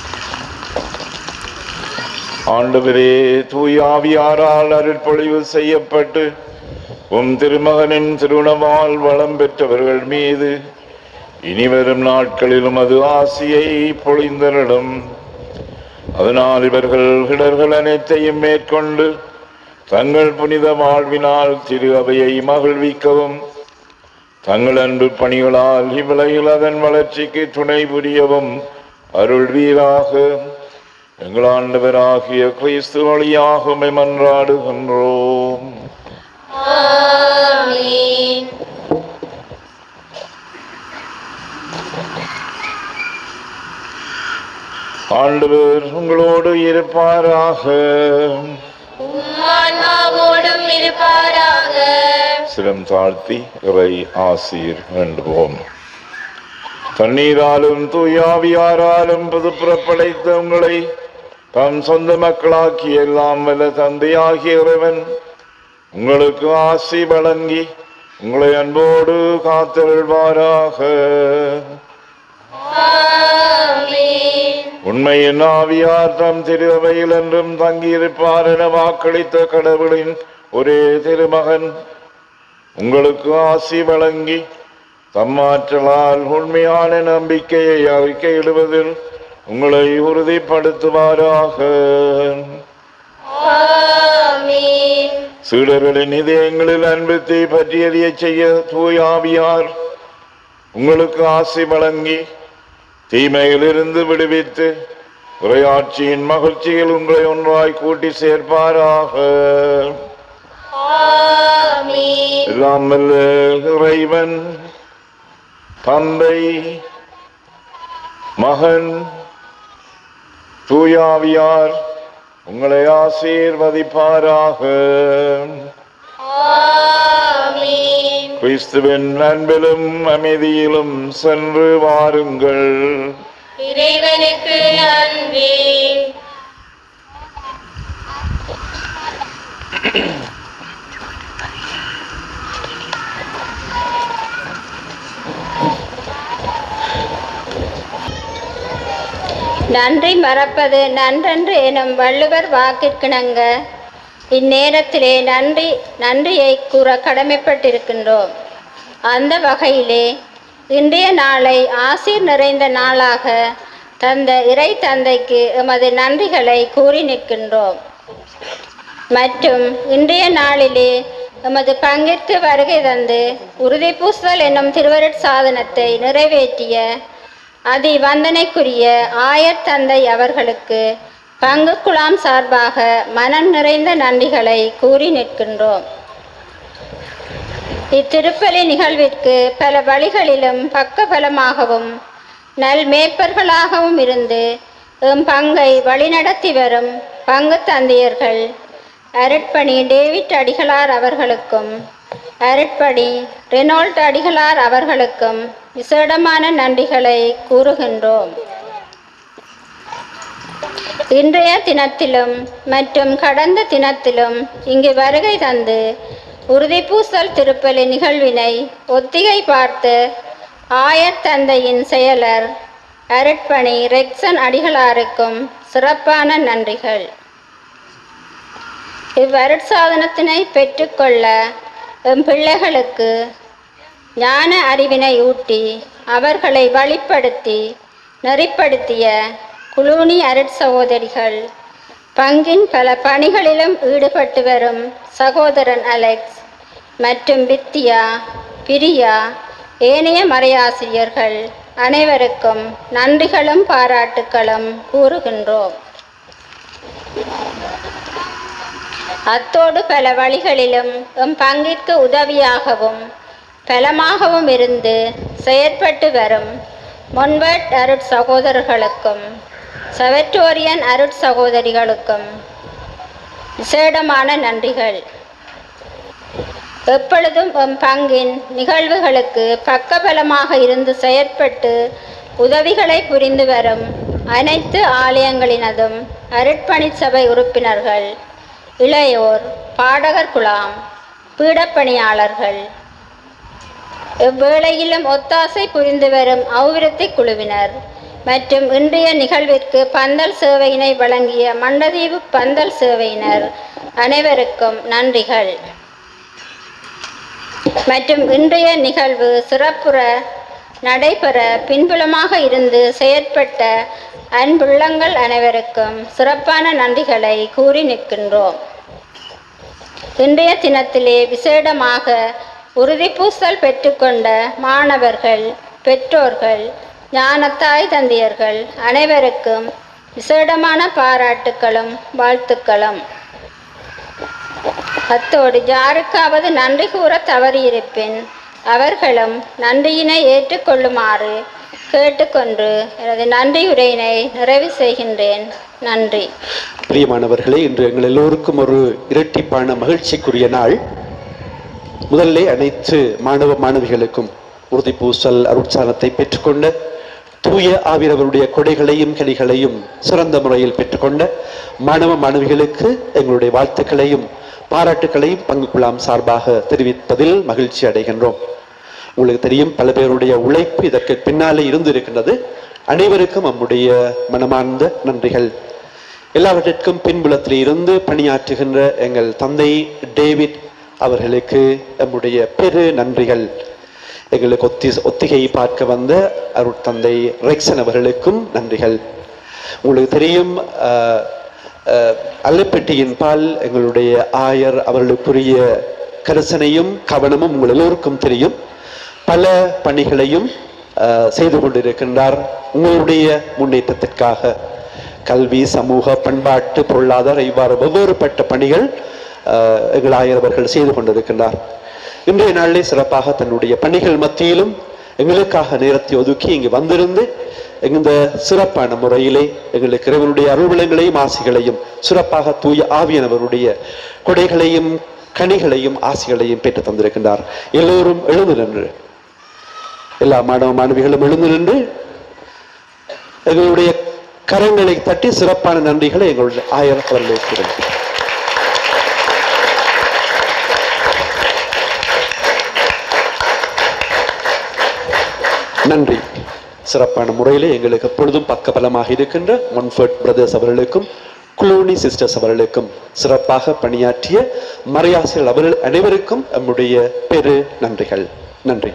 ஆண்டவரே, தூய ஆவியாரால் அருட்பொழிவு செய்யப்பட்டு திருமகனின் திருணவால் வளம் பெற்றவர்கள் மீது இனிவரும் நாட்களிலும் அது ஆசியை பொழிந்தரிடும். அதனால் இவர்கள் இடர்கள் அனைத்தையும் மேற்கொண்டு தங்கள் புனித வாழ்வினால் திரு அவையை மகிழ்விக்கவும் தங்கள் அன்பு பணிகளால் இவ்வுலகில் அதன் வளர்ச்சிக்கு துணை புரியவும் அருள்வீராக. எங்கள் ஆண்டவராகிய கிறிஸ்து வழியாக மன்றாடுகின்றோம். ஆமென். ஆண்டவர் உங்களோடு இருப்பாராக. உம்மான்மாவோடும் இருப்பாராக. சிரம் தாழ்த்தி இறை ஆசீர் வேண்டுவோம். தண்ணீராலும் தூயாவியாராலும் புதுப்புறப்படைத்த உங்களை தம் சொந்த மக்களாக்கி எல்லாம் வல்ல தந்தையாகிய இறைவன் உங்களுக்கு ஆசி வழங்கி உங்களை அன்போடு காத்தருள்வாராக. உண்மையின் ஆவியார் தம் திரு அவையில் என்றும் தங்கியிருப்பார் என வாக்களித்த கடவுளின் ஒரே திருமகன் உங்களுக்கு ஆசி வழங்கி தம்மாற்றலால் உண்மையான நம்பிக்கையை அறிக்கையிடுவதில் உங்களை உறுதிப்படுத்துவாராக. சீடர்களின் இதயங்களில் அன்பத்தை பற்றியறிய செய்ய தூயாவியார் உங்களுக்கு ஆசி வழங்கி தீமையிலிருந்து விடுவித்து உரையாட்சியின் மகிழ்ச்சியில் உங்களை ஒன்றாய் கூட்டி சேர்ப்பாராக. எல்லாம் வல்ல இறைவன் தந்தை, மகன், தூயாவியார் உங்களை ஆசீர்வதிப்பாராக. கிறிஸ்துவின் அன்பிலும் அமைதியிலும் சென்று வாருங்கள். இறைவனுக்கு நன்றி. நன்றி மறப்பது நன்றென்று எனும் வள்ளுவர் வாக்கிற்கிணங்க இந்நேரத்திலே நன்றியை கூற கடமைப்பட்டிருக்கின்றோம். அந்த வகையிலே இன்றைய நாளை ஆசீர் நிறைந்த நாளாக தந்த இறை தந்தைக்கு எமது நன்றிகளை கூறி நிற்கின்றோம். மற்றும் இன்றைய நாளிலே எமது பங்கிற்கு வருகை தந்து உறுதி பூசுதல் என்னும் திருவருட் சாதனத்தை நிறைவேற்றிய அதி வந்தனைக்குரிய ஆயர் தந்தை அவர்களுக்கு பங்கு குழாம் சார்பாக மனம் நிறைந்த நன்றிகளை கூறி நிற்கின்றோம். இத்திருப்பலி நிகழ்விற்கு பல வழிகளிலும் பக்கபலமாகவும் நல் மேய்ப்பர்களாகவும் இருந்து எம் பங்கை வழிநடத்தி வரும் பங்கு தந்தையர்கள் அருட்பணி டேவிட் அடிகளார் அவர்களுக்கும் அருட்பணி ரெனால்ட் அடிகளார் அவர்களுக்கும் விசேடமான நன்றிகளை கூறுகின்றோம். இன்றைய தினத்திலும் மற்றும் கடந்த தினத்திலும் இங்கு வருகை தந்து உறுதிப்பூசல் திருப்பலி நிகழ்வினை ஒத்திகை பார்த்து ஆயர் தந்தையின் செயலர் அருட்பணி ரெக்சன் அடிகளாருக்கும் சிறப்பான நன்றிகள். இவ்வருட்சாதனத்தினை பெற்றுக்கொள்ள எம் பிள்ளைகளுக்கு ஞான அறிவினை ஊட்டி அவர்களை வழிப்படுத்தி நெறிப்படுத்திய குளூனி அருட்சகோதரிகள், பங்கின் பல பணிகளிலும் ஈடுபட்டு வரும் சகோதரன் அலெக்ஸ் மற்றும் வித்தியா, பிரியா, ஏனைய மறையாசிரியர்கள் அனைவருக்கும் நன்றிகளும் பாராட்டுக்களும் கூறுகின்றோம். அத்தோடு பல வழிகளிலும் எம் பங்கிற்கு உதவியாகவும் பலமாகவும் இருந்து செயற்பட்டு வரும் மொன்வர்ட் அருட் சகோதரர்களுக்கும் செவட்டோரியன் அருட் சகோதரிகளுக்கும் விசேடமான நன்றிகள். எப்பொழுதும் எம் பங்கின் நிகழ்வுகளுக்கு பக்கபலமாக இருந்து செயற்பட்டு உதவிகளை புரிந்து வரும் அனைத்து ஆலயங்களினதும் அருட்பணி சபை உறுப்பினர்கள், இளையோர், பாடகர் குழாம், பீடப்பணியாளர்கள், எவ்வேளையிலும் ஒத்தாசை புரிந்து வரும் அபிவிருத்தி குழுவினர் மற்றும் இன்றைய நிகழ்விற்கு பந்தல் சேவையினை வழங்கிய மண்டதீவு பந்தல் சேவையினர் அனைவருக்கும் நன்றிகள். மற்றும் இன்றைய நிகழ்வு சிறப்புற நடைபெற பின்புலமாக இருந்து செயற்பட்ட அன்புள்ளங்கள் அனைவருக்கும் சிறப்பான நன்றிகளை கூறி நிற்கின்றோம். இன்றைய தினத்திலே விசேடமாக உறுதிப்பூசல் பெற்றுக்கொண்ட மாணவர்கள், பெற்றோர்கள், ஞானத்தாய் தந்தையர்கள் அனைவருக்கும் விசேடமான பாராட்டுக்களும் வாழ்த்துக்களும். அத்தோடு யாருக்காவது நன்றி கூற தவறியிருப்பின் அவர்களும் நன்றியினை ஏற்றுக்கொள்ளுமாறு கேட்டுக்கொண்டு எனது நன்றியுரையினை நிறைவு செய்கின்றேன். நன்றி. பிரியமானவர்களே, இன்று எங்கள் எல்லோருக்கும் ஒரு இரட்டிப்பான மகிழ்ச்சிக்குரிய நாள். முதல்ல அனைத்து மாணவ மாணவிகளுக்கும் உறுதிப்பூசல் அருட்சானத்தை பெற்றுக்கொண்ட, தூய ஆவிரவருடைய கொடைகளையும் கனிகளையும் சிறந்த முறையில் பெற்றுக்கொண்ட மாணவ மாணவிகளுக்கு எங்களுடைய வாழ்த்துக்களையும் பாராட்டுக்களையும் பங்கு குழாம் சார்பாக தெரிவிப்பதில் மகிழ்ச்சி அடைகின்றோம். உங்களுக்கு தெரியும், பல பேருடைய உழைப்பு இதற்கு பின்னாலே இருந்திருக்கின்றது. அனைவருக்கும் நம்முடைய மனமார்ந்த நன்றிகள். எல்லாவற்றிற்கும் பின்புலத்தில் இருந்து பணியாற்றுகின்ற எங்கள் தந்தை டேவிட் அவர்களுக்கு நம்முடைய பெரு நன்றிகள். எங்களுக்கு ஒத்திகை பார்க்க வந்த அருட்தந்தை ரெக்சன் அவர்களுக்கும் நன்றிகள். உங்களுக்கு தெரியும், அல்லப்பெட்டியின் பால் எங்களுடைய ஆயர் அவர்களுக்குரிய கரிசனையும் கவனமும் உங்கள் எல்லோருக்கும் தெரியும். பல பணிகளையும் செய்து கொண்டிருக்கின்றார் உங்களுடைய முன்னேற்றத்திற்காக. கல்வி, சமூக, பண்பாட்டு, பொருளாதார இவ்வாறு வெவ்வேறுபட்ட பணிகள் எங்கள் ஆயர் அவர்கள் செய்து கொண்டிருக்கின்றார். இன்றைய நாளிலே சிறப்பாக தன்னுடைய பணிகள் மத்தியிலும் எங்களுக்காக நேரத்தை ஒதுக்கி இங்கு வந்திருந்து இந்த சிறப்பான முறையிலே எங்களுக்கு இறைவனுடைய அருள்வளங்களையும் ஆசிகளையும் சிறப்பாக தூய ஆவியானவருடைய கொடைகளையும் கனிகளையும் ஆசிகளையும் பெற்று தந்திருக்கின்றார். எல்லோரும் எழுந்து நின்று, எல்லா மாணவ மாணவிகளும் எழுந்து நின்று எங்களுடைய கரங்களை தட்டி சிறப்பான நன்றிகளை எங்களுடைய ஆயர் அவர்களுக்கு நன்றி. சிறப்பான முறையிலே எங்களுக்கு எப்பொழுதும் பக்கபலமாக இருக்கின்ற மொன்ஃபர்ட் பிரதர்ஸ் அவர்களுக்கும் குளூனி சிஸ்டர்ஸ் அவர்களுக்கும் சிறப்பாக பணியாற்றிய மறையாசிரியர் அவர்கள் அனைவருக்கும் நம்முடைய பெரு நன்றிகள். நன்றி.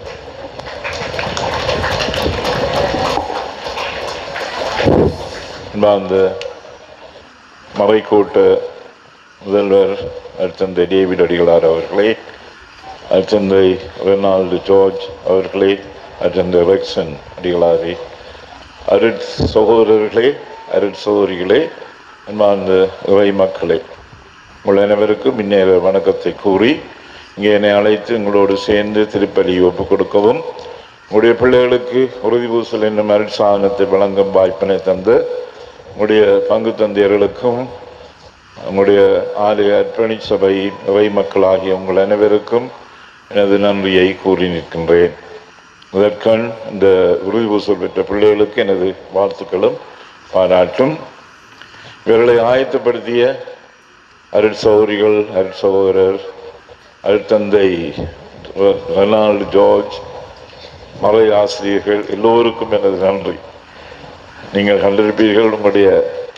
அந்த மறைக்கோட்ட முதல்வர் அருட்தந்தை டேவிட் அடிகளார் அவர்களே, அருட்தந்தை ரெனால்டு ஜார்ஜ் அவர்களே, அருட்தந்தை ரெக்சன் அடிகளாரே, அருட் சகோதரர்களே, அருட் சகோதரிகளே, அன்பார்ந்த இறை மக்களே, உங்கள் அனைவருக்கும் இந்நேர வணக்கத்தை கூறி இங்கே என்னை அழைத்து உங்களோடு சேர்ந்து திருப்பலி ஒப்புக் கொடுக்கவும் உங்களுடைய பிள்ளைகளுக்கு உறுதி பூசல் என்னும் அருட்சாதனத்தை வழங்கும் வாய்ப்பினை தந்து உங்களுடைய பங்கு தந்தையர்களுக்கும் உங்களுடைய ஆலய அர்ப்பணி சபை இறை மக்களாகிய உங்கள் அனைவருக்கும் எனது நன்றியை கூறி நிற்கின்றேன். முதற்கண் இந்த உறுதி பூசல் பெற்ற பிள்ளைகளுக்கு எனது வாழ்த்துக்களும் பாராட்டும். இவர்களை ஆயத்தப்படுத்திய அருட்சகோதரிகள், அருட்சகோதரர், அருட்தந்தை ரெனால்டு ஜார்ஜ், மறை ஆசிரியர்கள் எல்லோருக்கும் எனது நன்றி. நீங்கள் கண்டிருப்பீர்கள், உங்களுடைய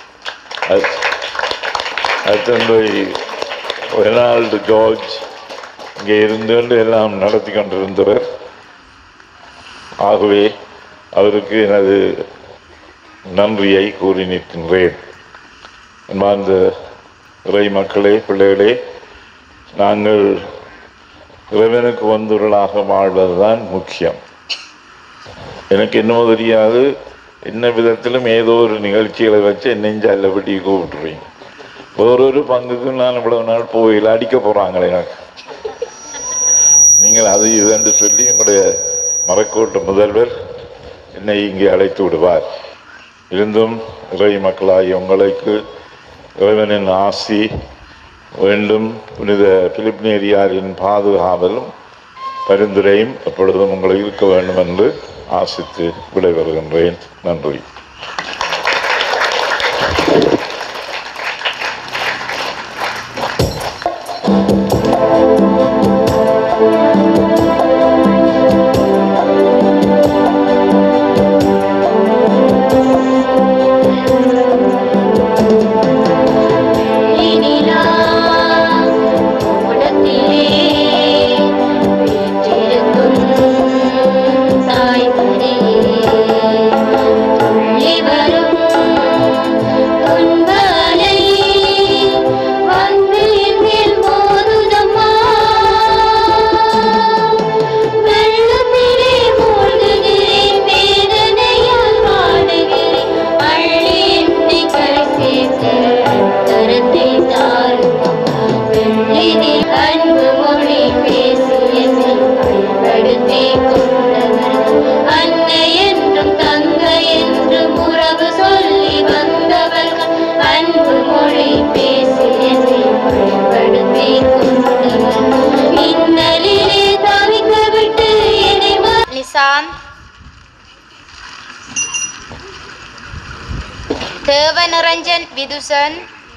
அருட்தந்தை ரெனால்டு ஜார்ஜ் இங்கே இருந்து எல்லாம் நடத்தி கொண்டிருந்தவர். ஆகவே அவருக்கு எனது நன்றியை கூறி நிற்கின்றேன். அன்பார்ந்த இறை மக்களே, பிள்ளைகளே, நாங்கள் இறைவனுக்கு வந்தவர்களாக வாழ்வதுதான் முக்கியம். எனக்கு என்னமோ தெரியாது, என்ன விதத்திலும் ஏதோ ஒரு நிகழ்ச்சிகளை வச்சு என்னெஞ்ச அல்லபடி கூப்பிட்டுருவீங்க. ஒரு பங்குக்கும் நான் இவ்வளவு நாள் போயில் அடிக்க போகிறாங்களே எனக்கு. நீங்கள் அது இதுன்னு சொல்லி எங்களுடைய மறைக்கோட்டு முதல்வர் என்னை இங்கே அழைத்து விடுவார். இருந்தும் இறை மக்களாகிய உங்களுக்கு இறைவனின் ஆசி வேண்டும், புனித பிலிப் நேரியாரின் பாதுகாவலும் பரிந்துரையும் எப்பொழுதும் உங்களுக்கு இருக்க வேண்டும் என்று ஆசித்து விடைபெறுகின்றேன். நன்றி. Devaniranjan Vithusan,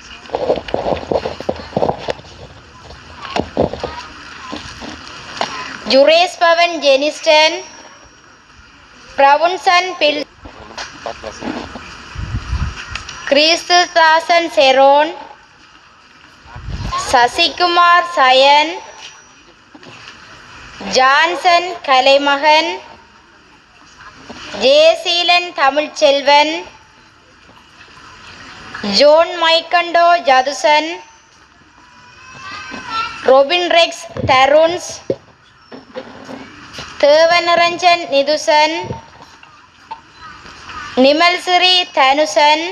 Juresh Pavan Jeniston, Brownson Bill, Christudasan Seron, Sasikumar Sayan, Johnson Kalaimagan, Jeyaseelan Tamilselvan, John Maikando Jathusan, Robin Rex Tharuns, Devaniranjan Nithusan, Nimalsiri Thanusan,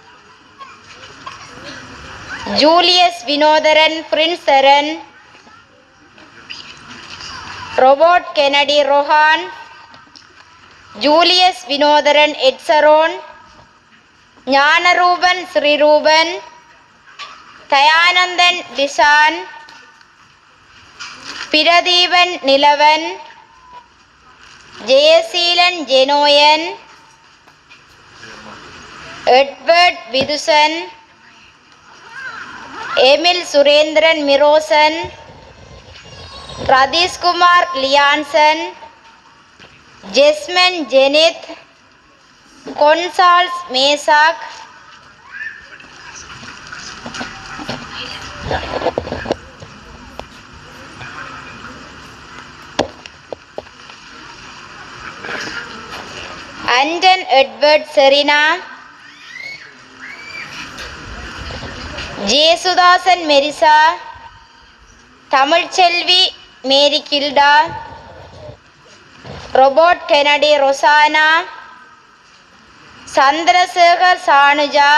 Julius Vinotharan Prinsaran, Robert Kennedy Rohan, Julius Vinotharan Edsaron, Gnanaroopan Sriroopan, Dayananthan Dishan, Pratheepan Nilavan, Jeyaseelan Jenoyan, Edward Vithusan, Emil Surendran Mirosan, Ratheeshkumar Lianson, Jesman Jenith, Gonsalves Meshach, Anton Edward Serena, Jesuthasan Marissa, Tamilselvi Mary Gilda, Robert Kennedy Rosana, Chandrasekar Sanuja,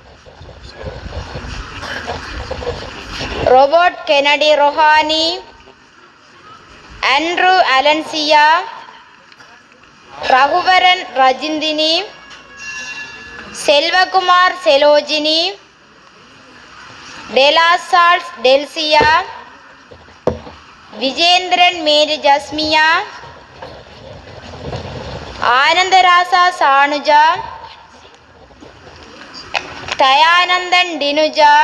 robot Kennedy Rohani, Andrew Alancia, Raguvaran Rajinthini, Selvakumar Selojini, Delasalles Delcia, Vijendran Mary Jasmiya, Anantharasa Sanuja, Dayananthan Dinuja,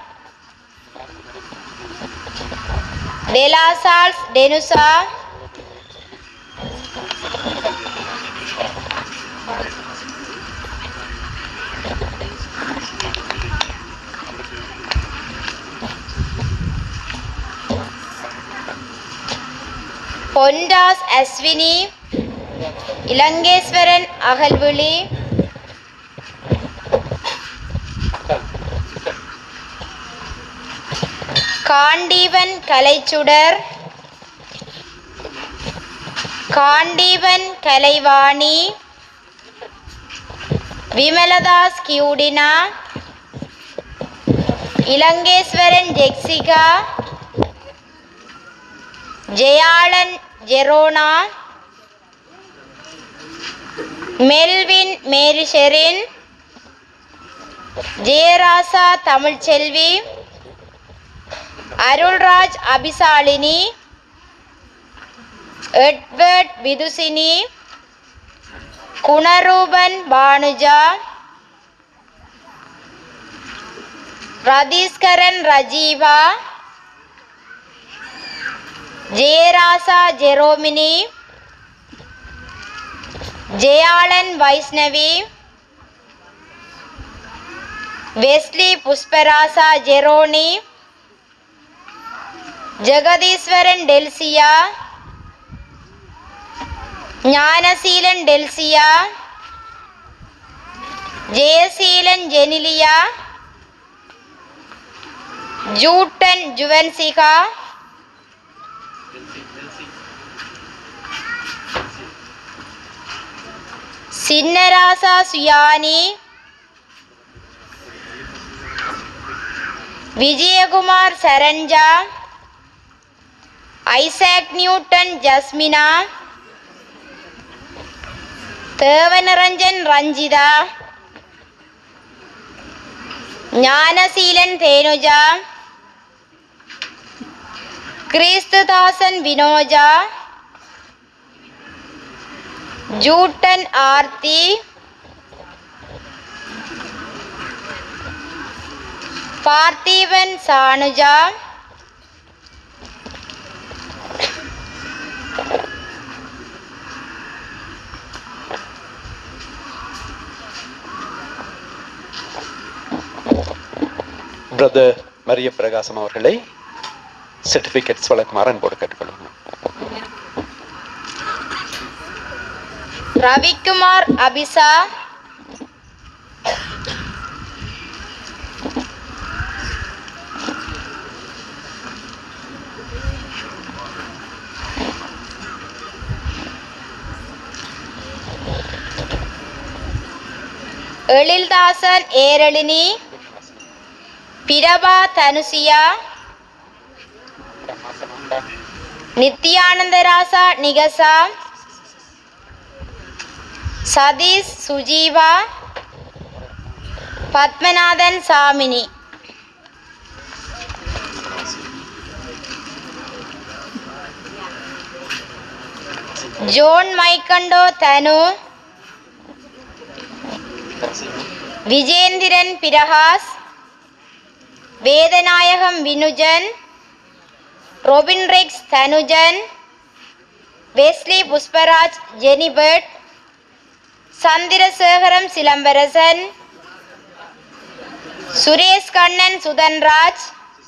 Delasalles Denusa, Pondas Ashwini, Ilangeswaran Akalvizhi, Kandeevan Kalaichudar, Kandeevan Kalaivani, Vimalathas Kyudina, Ilangeswaran Jessica, Jeyalan Jerona, Melvin Mary Sherin, Jeyarasa Tamilselvi, Arulraj Abisalini, Edward Vithusini, Gunaroopan Banuja, Ratheeskaran Rajeeva, Jeyarasa Jeromini, Jeyalan Vaishnavi, Wesley Pushparasa Jeroni, Jegatheeswaran Delcia, Gnanaseelan Delcia, Jeyaseelan Genelia, Juton Juvansika, Chinnarasa Suyani, Vijayakumar Saranja, Isaac Newton Jasmina, Devaniranjan Ranjitha, Gnanaseelan Thenuja, Christudasan Vinoja, Juton Aarthi, Parthiban Sanuja, brother Maria Pragasam அவர்களை சர்டிபிகேட்ஸ் வழங்குமாறு அன்போடு கேட்டுக்கொள்கிறோம். Ravikumar Abisa, Ezhilthasan Eralini, Praba Thanusiya, Nithyanantharasa Nikasa, Satheesh Sujeeva, Pathmanathan Samini. John Maikando Thanu, Vijendran Prakash, Vethanayagam Vinujan, Robin Rex Thanujan, Wesley Pushparaj Jenifert, Chandrasekaram Silambarasan, Suresh Kannan Suthanraj,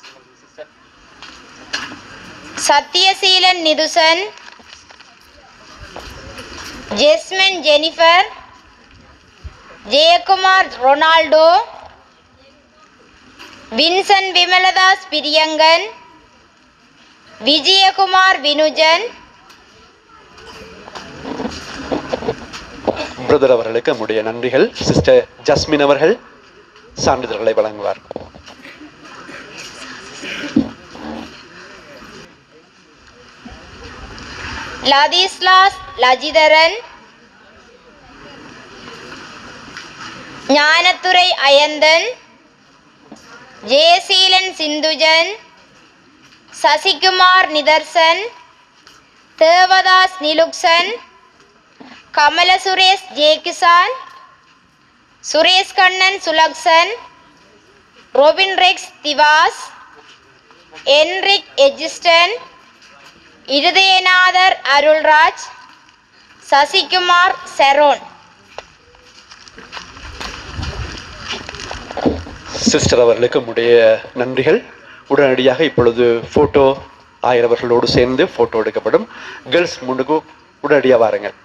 Sathyaseelan Nithusan, Jasmine Jennifer, Jeyakumar Ronaldo, Vinson Vimalathas Priyankan, Vijayakumar Vinujan. Brother அவர்களுக்கு நம்முடைய நன்றிகள். சிஸ்டர் ஜஸ்மின் அவர்கள் சான்றிதழ்களை வழங்குவார். லதிஸ்லாஸ் லஜிதரன், ஞானத்துரை Ayanthan, Jayaseelan Sinthujan, Sasikumar Nitharsan, Devadas Niluksan, Kamala Suresh Jekisan, Suresh Kannan Sulaksan, Robin Rex Thivas, Enrique Ejiston, Iruthayanathar Arulraj, Sasikumar Seron. Sister அவர்களுக்கு உடைய நன்றிகள். உடனடியாக இப்பொழுது போட்டோ ஆயர் அவர்களோடு சேர்ந்து போட்டோ எடுக்கப்படும். கேர்ள்ஸ் முன்னுக்கு உடனடியாக வாருங்கள்.